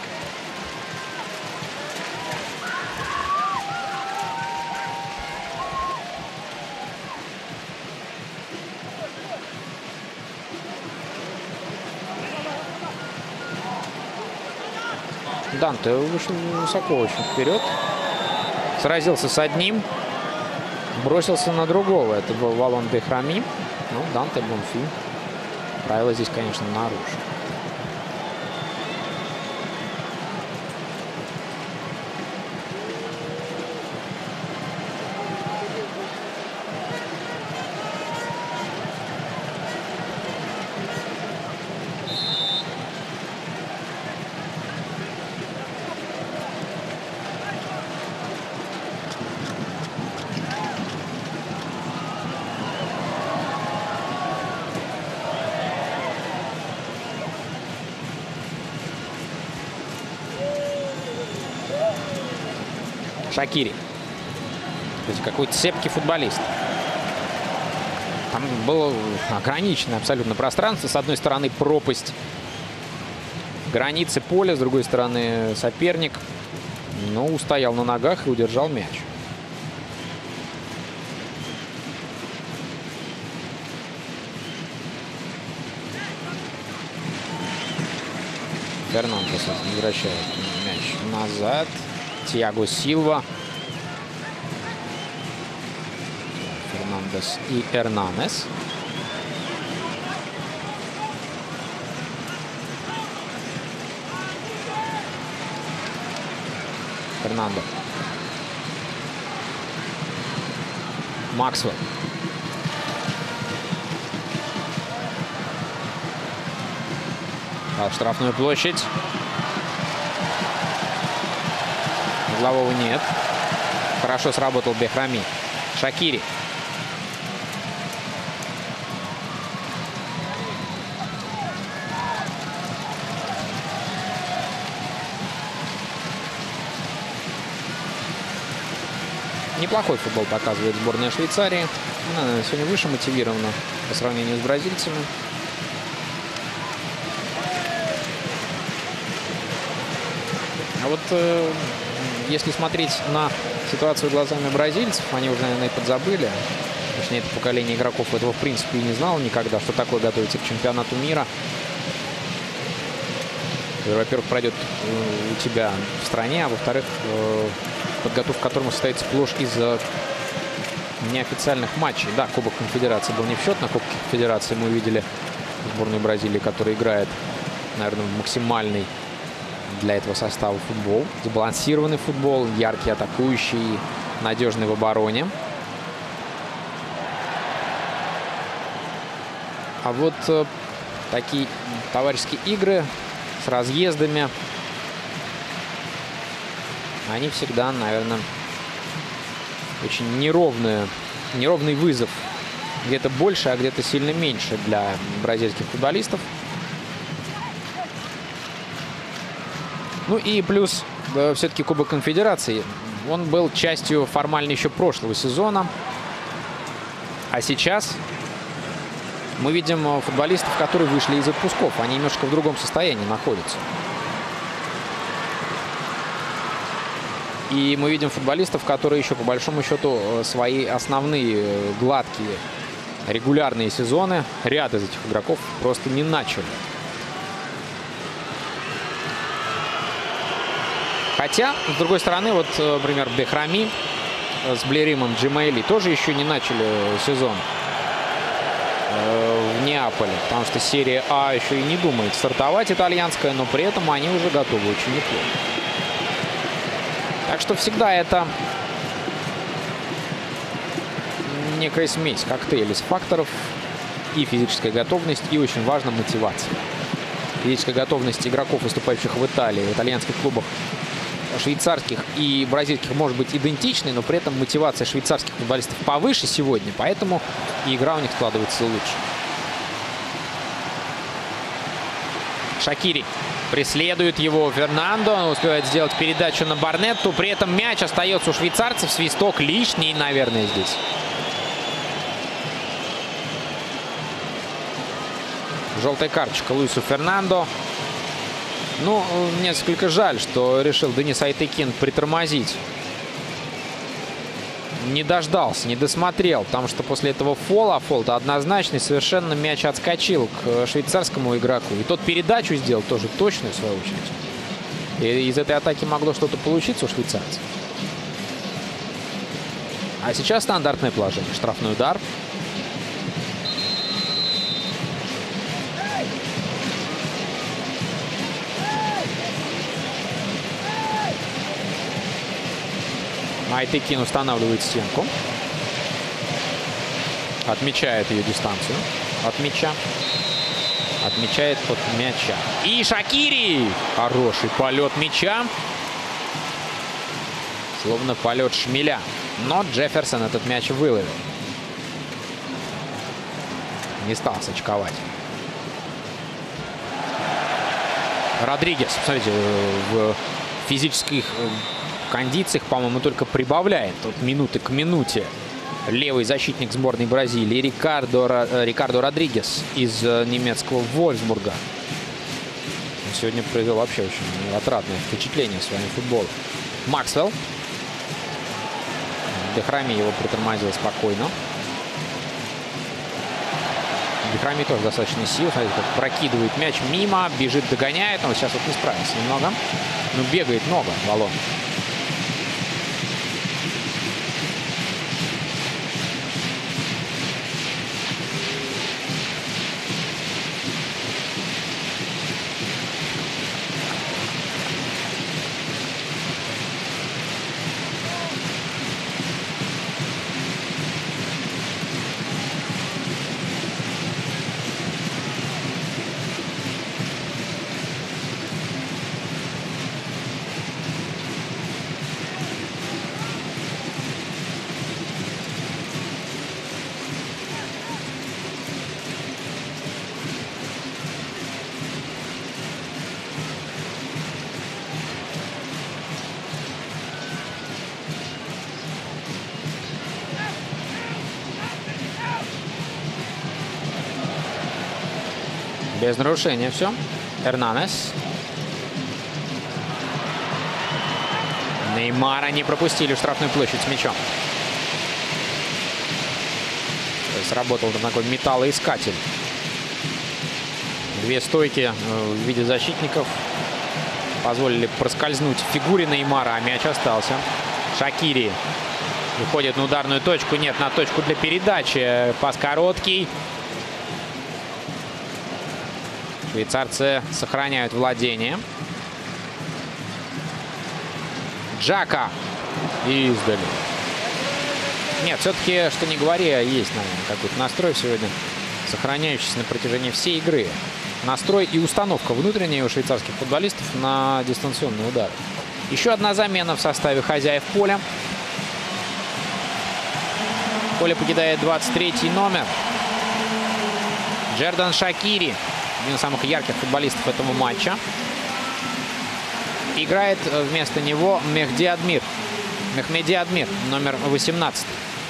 Данте вышел высоко очень вперед. Сразился с одним. Бросился на другого. Это был Валон Бехрами. Ну, Данте Бонфи. Правила здесь, конечно, нарушил. Шакири. Какой-то цепкий футболист. Там было ограниченное абсолютно пространство. С одной стороны пропасть границы поля, с другой стороны соперник. Но устоял на ногах и удержал мяч. Фернандес возвращает мяч назад. Тиаго Силва. Фернандес и Эрнанес. Фернандо. Максвелл. В штрафную площадь. Углового нет. Хорошо сработал Бехрами. Шакири. Неплохой футбол показывает сборная Швейцарии. Она сегодня выше мотивирована по сравнению с бразильцами. А вот если смотреть на ситуацию глазами бразильцев, они уже, наверное, и подзабыли. Точнее, это поколение игроков этого, в принципе, и не знало никогда, что такое готовиться к чемпионату мира. Во-первых, пройдет у тебя в стране, а во-вторых, подготовка к которому состоится сплошь из неофициальных матчей. Да, Кубок Конфедерации был не в счет. На Кубке Конфедерации мы увидели сборную Бразилии, которая играет, наверное, максимальный для этого состава футбол. Сбалансированный футбол, яркий, атакующий, надежный в обороне. А вот такие товарищеские игры с разъездами, они всегда, наверное, очень неровный вызов. Где-то больше, а где-то сильно меньше для бразильских футболистов. Ну и плюс все-таки Кубок Конфедерации. Он был частью формально еще прошлого сезона. А сейчас мы видим футболистов, которые вышли из отпусков. Они немножко в другом состоянии находятся. И мы видим футболистов, которые еще по большому счету свои основные гладкие регулярные сезоны ряд из этих игроков просто не начали. Хотя, с другой стороны, вот, например, Бехрами с Блеримом Джемейли тоже еще не начали сезон в Неаполе, потому что серия А еще и не думает стартовать итальянская, но при этом они уже готовы очень неплохо. Так что всегда это некая смесь, коктейль из факторов, и физическая готовность, и очень важна мотивация. Физическая готовность игроков, выступающих в Италии, в итальянских клубах, швейцарских и бразильских, может быть идентичной, но при этом мотивация швейцарских футболистов повыше сегодня, поэтому и игра у них складывается лучше. Шакири преследует его Фернандо, он успевает сделать передачу на Барнетту, при этом мяч остается у швейцарцев, свисток лишний, наверное, здесь. Желтая карточка Луису Фернандо. Ну, несколько жаль, что решил Денис Айтекин притормозить. Не дождался, не досмотрел, потому что после этого фол-то однозначный, совершенно мяч отскочил к швейцарскому игроку. И тот передачу сделал тоже точную, в свою очередь. И из этой атаки могло что-то получиться у швейцарцев. А сейчас стандартное положение. Штрафной удар. Айтекин устанавливает стенку. Отмечает ее дистанцию от мяча. Отмечает от мяча. И Шакири! Хороший полет мяча. Словно полет шмеля. Но Джефферсон этот мяч выловил. Не стал сочковать. Родригес, смотрите, в физических кондициях, по-моему, только прибавляет от минуты к минуте. Левый защитник сборной Бразилии Рикардо Родригес из немецкого Вольфсбурга. Он сегодня произвел вообще очень отрадное впечатление своим футболом. Максвелл. Бехрами его притормозил спокойно. Бехрами тоже достаточно сил. Смотрите, как прокидывает мяч мимо, бежит, догоняет. Но сейчас вот не справится немного. Но бегает много Валон. Без нарушения все. Эрнанес. Неймара не пропустили в штрафную площадь с мячом. Сработал там такой металлоискатель. Две стойки в виде защитников позволили проскользнуть в фигуре Неймара, а мяч остался. Шакири выходит на ударную точку. Нет, на точку для передачи. Пас короткий. Швейцарцы сохраняют владение. Джака издали. Нет, все-таки, что не говори, есть, наверное, какой-то настрой сегодня, сохраняющийся на протяжении всей игры. Настрой и установка внутренняя у швейцарских футболистов на дистанционный удар. Еще одна замена в составе хозяев поля. Поле покидает 23-й номер. Джердан Шакири, один из самых ярких футболистов этого матча. Играет вместо него Мехди Адмир. Мехмеди Адмир, номер 18.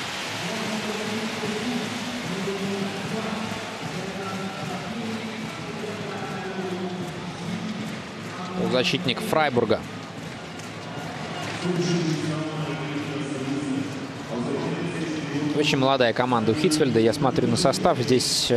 Защитник Фрайбурга. Очень молодая команда у Хитцфельда. Я смотрю на состав. Здесь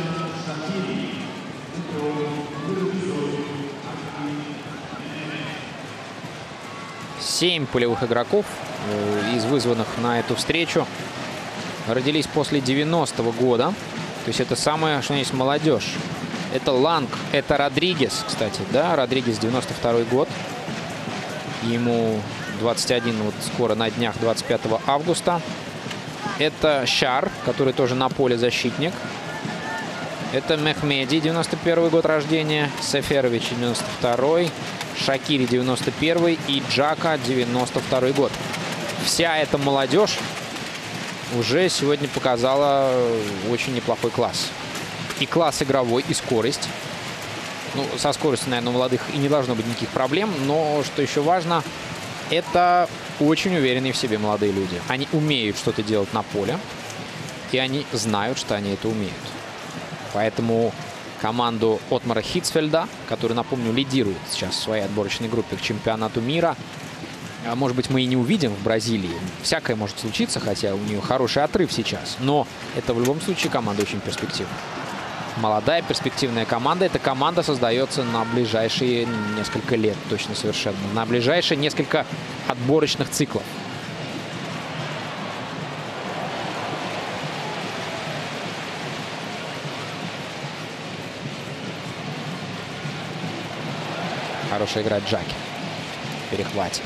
7 полевых игроков из вызванных на эту встречу родились после 90-го года. То есть это самое, что есть, молодежь. Это Ланг, это Родригес, кстати, да, Родригес, 92-й год. Ему 21, вот скоро на днях, 25 августа. Это Шар, который тоже на поле защитник. Это Мехмеди, 91-й год рождения. Сеферович, 92-й. Шакири, 91-й. И Джака, 92-й год. Вся эта молодежь уже сегодня показала очень неплохой класс. И класс игровой, и скорость. Ну, со скоростью, наверное, у молодых и не должно быть никаких проблем. Но, что еще важно, это очень уверенные в себе молодые люди. Они умеют что-то делать на поле. И они знают, что они это умеют. Поэтому команду Отмара Хитцфельда, который, напомню, лидирует сейчас в своей отборочной группе к чемпионату мира, может быть, мы и не увидим в Бразилии. Всякое может случиться, хотя у нее хороший отрыв сейчас. Но это в любом случае команда очень перспективная. Молодая перспективная команда. Эта команда создается на ближайшие несколько лет, точно совершенно. На ближайшие несколько отборочных циклов. Хорошая игра Джаки. Перехвате.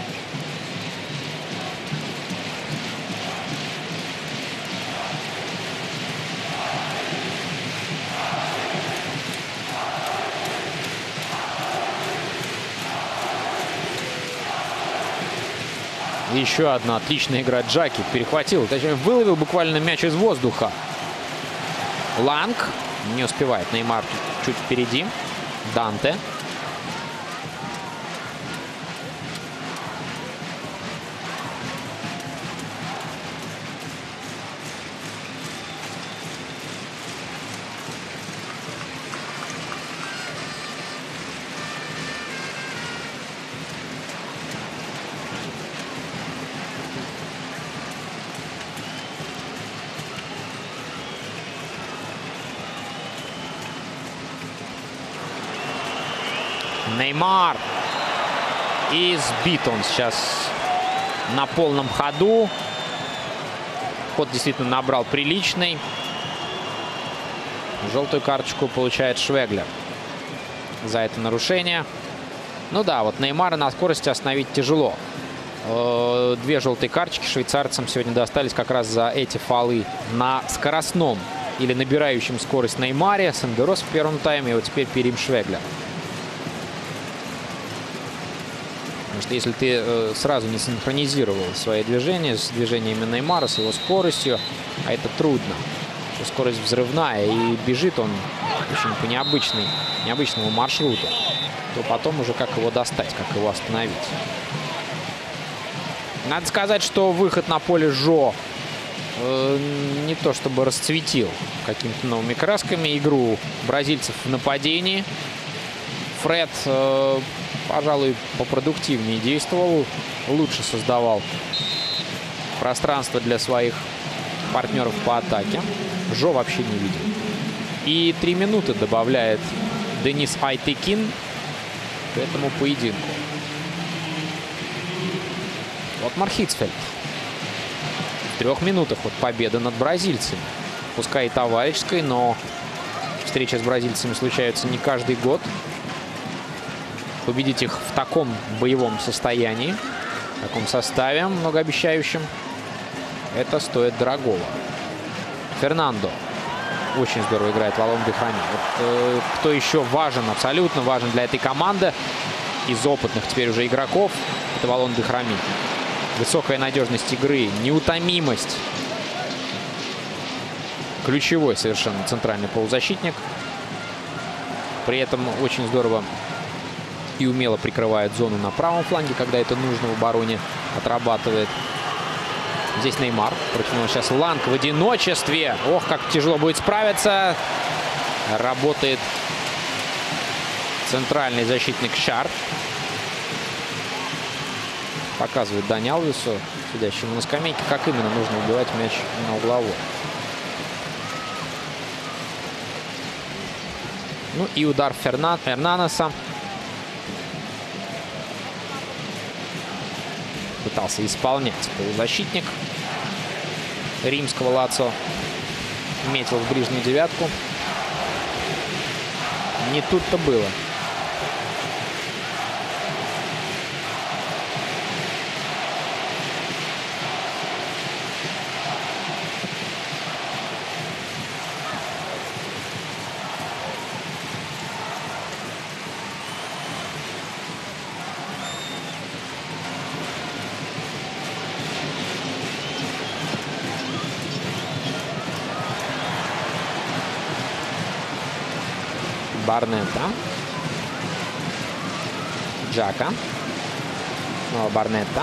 Еще одна отличная игра Джаки. Перехватил, точнее, выловил буквально мяч из воздуха. Ланг не успевает. Неймар чуть впереди. Данте. Неймар. И сбит он сейчас на полном ходу. Ход действительно набрал приличный. Желтую карточку получает Швеглер за это нарушение. Ну да, вот Неймара на скорости остановить тяжело. Две желтые карточки швейцарцам сегодня достались как раз за эти фолы на скоростном или набирающем скорость Неймаре. Сандерос в первом тайме, и вот теперь Перим Швеглер. Потому что если ты сразу не синхронизировал свои движения с движениями Неймара, с его скоростью, а это трудно. Скорость взрывная, и бежит он очень по необычному маршруту, то потом уже как его достать, как его остановить. Надо сказать, что выход на поле Жо не то чтобы расцветил какими-то новыми красками игру бразильцев в нападении. Фред, пожалуй, попродуктивнее действовал, лучше создавал пространство для своих партнеров по атаке. Жо вообще не видел. И 3 минуты добавляет Денис Айтекин к этому поединку. Вот Мархитсфельд. В 3 минутах вот победа над бразильцами. Пускай и товарищеской, но встречи с бразильцами случаются не каждый год. Победить их в таком боевом состоянии, в таком составе многообещающем, это стоит дорогого. Фернандо. Очень здорово играет Валон де Храми. Вот, кто еще важен, абсолютно важен для этой команды из опытных теперь уже игроков, это Валон де Храми. Высокая надежность игры, неутомимость. Ключевой совершенно центральный полузащитник. При этом очень здорово и умело прикрывает зону на правом фланге, когда это нужно в обороне, отрабатывает. Здесь Неймар. Против него сейчас Ланг в одиночестве. Ох, как тяжело будет справиться. Работает центральный защитник Шар. Показывает Дани Алвесу, сидящему на скамейке, как именно нужно убивать мяч на угловой. Ну и удар Фернандеса. Пытался исполнять полузащитник римского Лацио. Метил в ближнюю девятку. Не тут-то было. Барнетта. Джака. Снова Барнетта.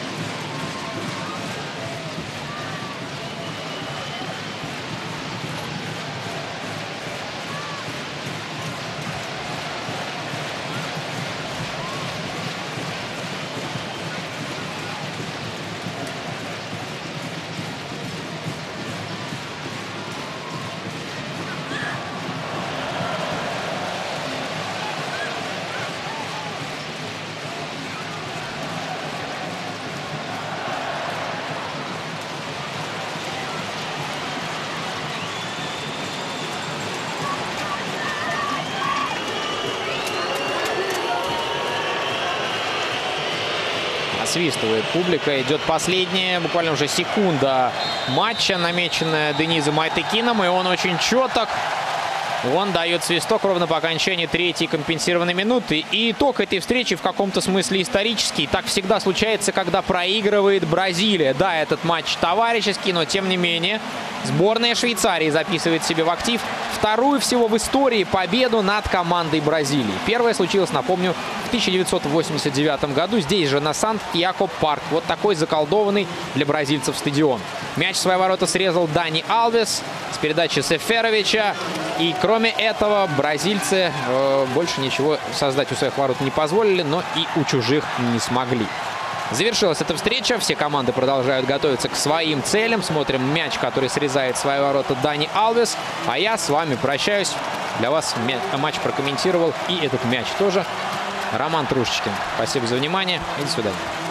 Насвистывает публика. Идет последняя, буквально уже секунда матча, намеченная Денизом Айтекином. И он очень четок. Он дает свисток ровно по окончании 3-й компенсированной минуты. И итог этой встречи в каком-то смысле исторический. Так всегда случается, когда проигрывает Бразилия. Да, этот матч товарищеский, но тем не менее сборная Швейцарии записывает себе в актив вторую всего в истории победу над командой Бразилии. Первая случилась, напомню, в 1989 году. Здесь же, на Сантьяго-Парк. Вот такой заколдованный для бразильцев стадион. Мяч в свои ворота срезал Дани Алвес с передачи Сеферовича. И кроме этого, бразильцы больше ничего создать у своих ворот не позволили, но и у чужих не смогли. Завершилась эта встреча. Все команды продолжают готовиться к своим целям. Смотрим мяч, который срезает свои ворота Дани Алвес. А я с вами прощаюсь. Для вас матч прокомментировал и этот мяч тоже Роман Трушечкин. Спасибо за внимание и до свидания.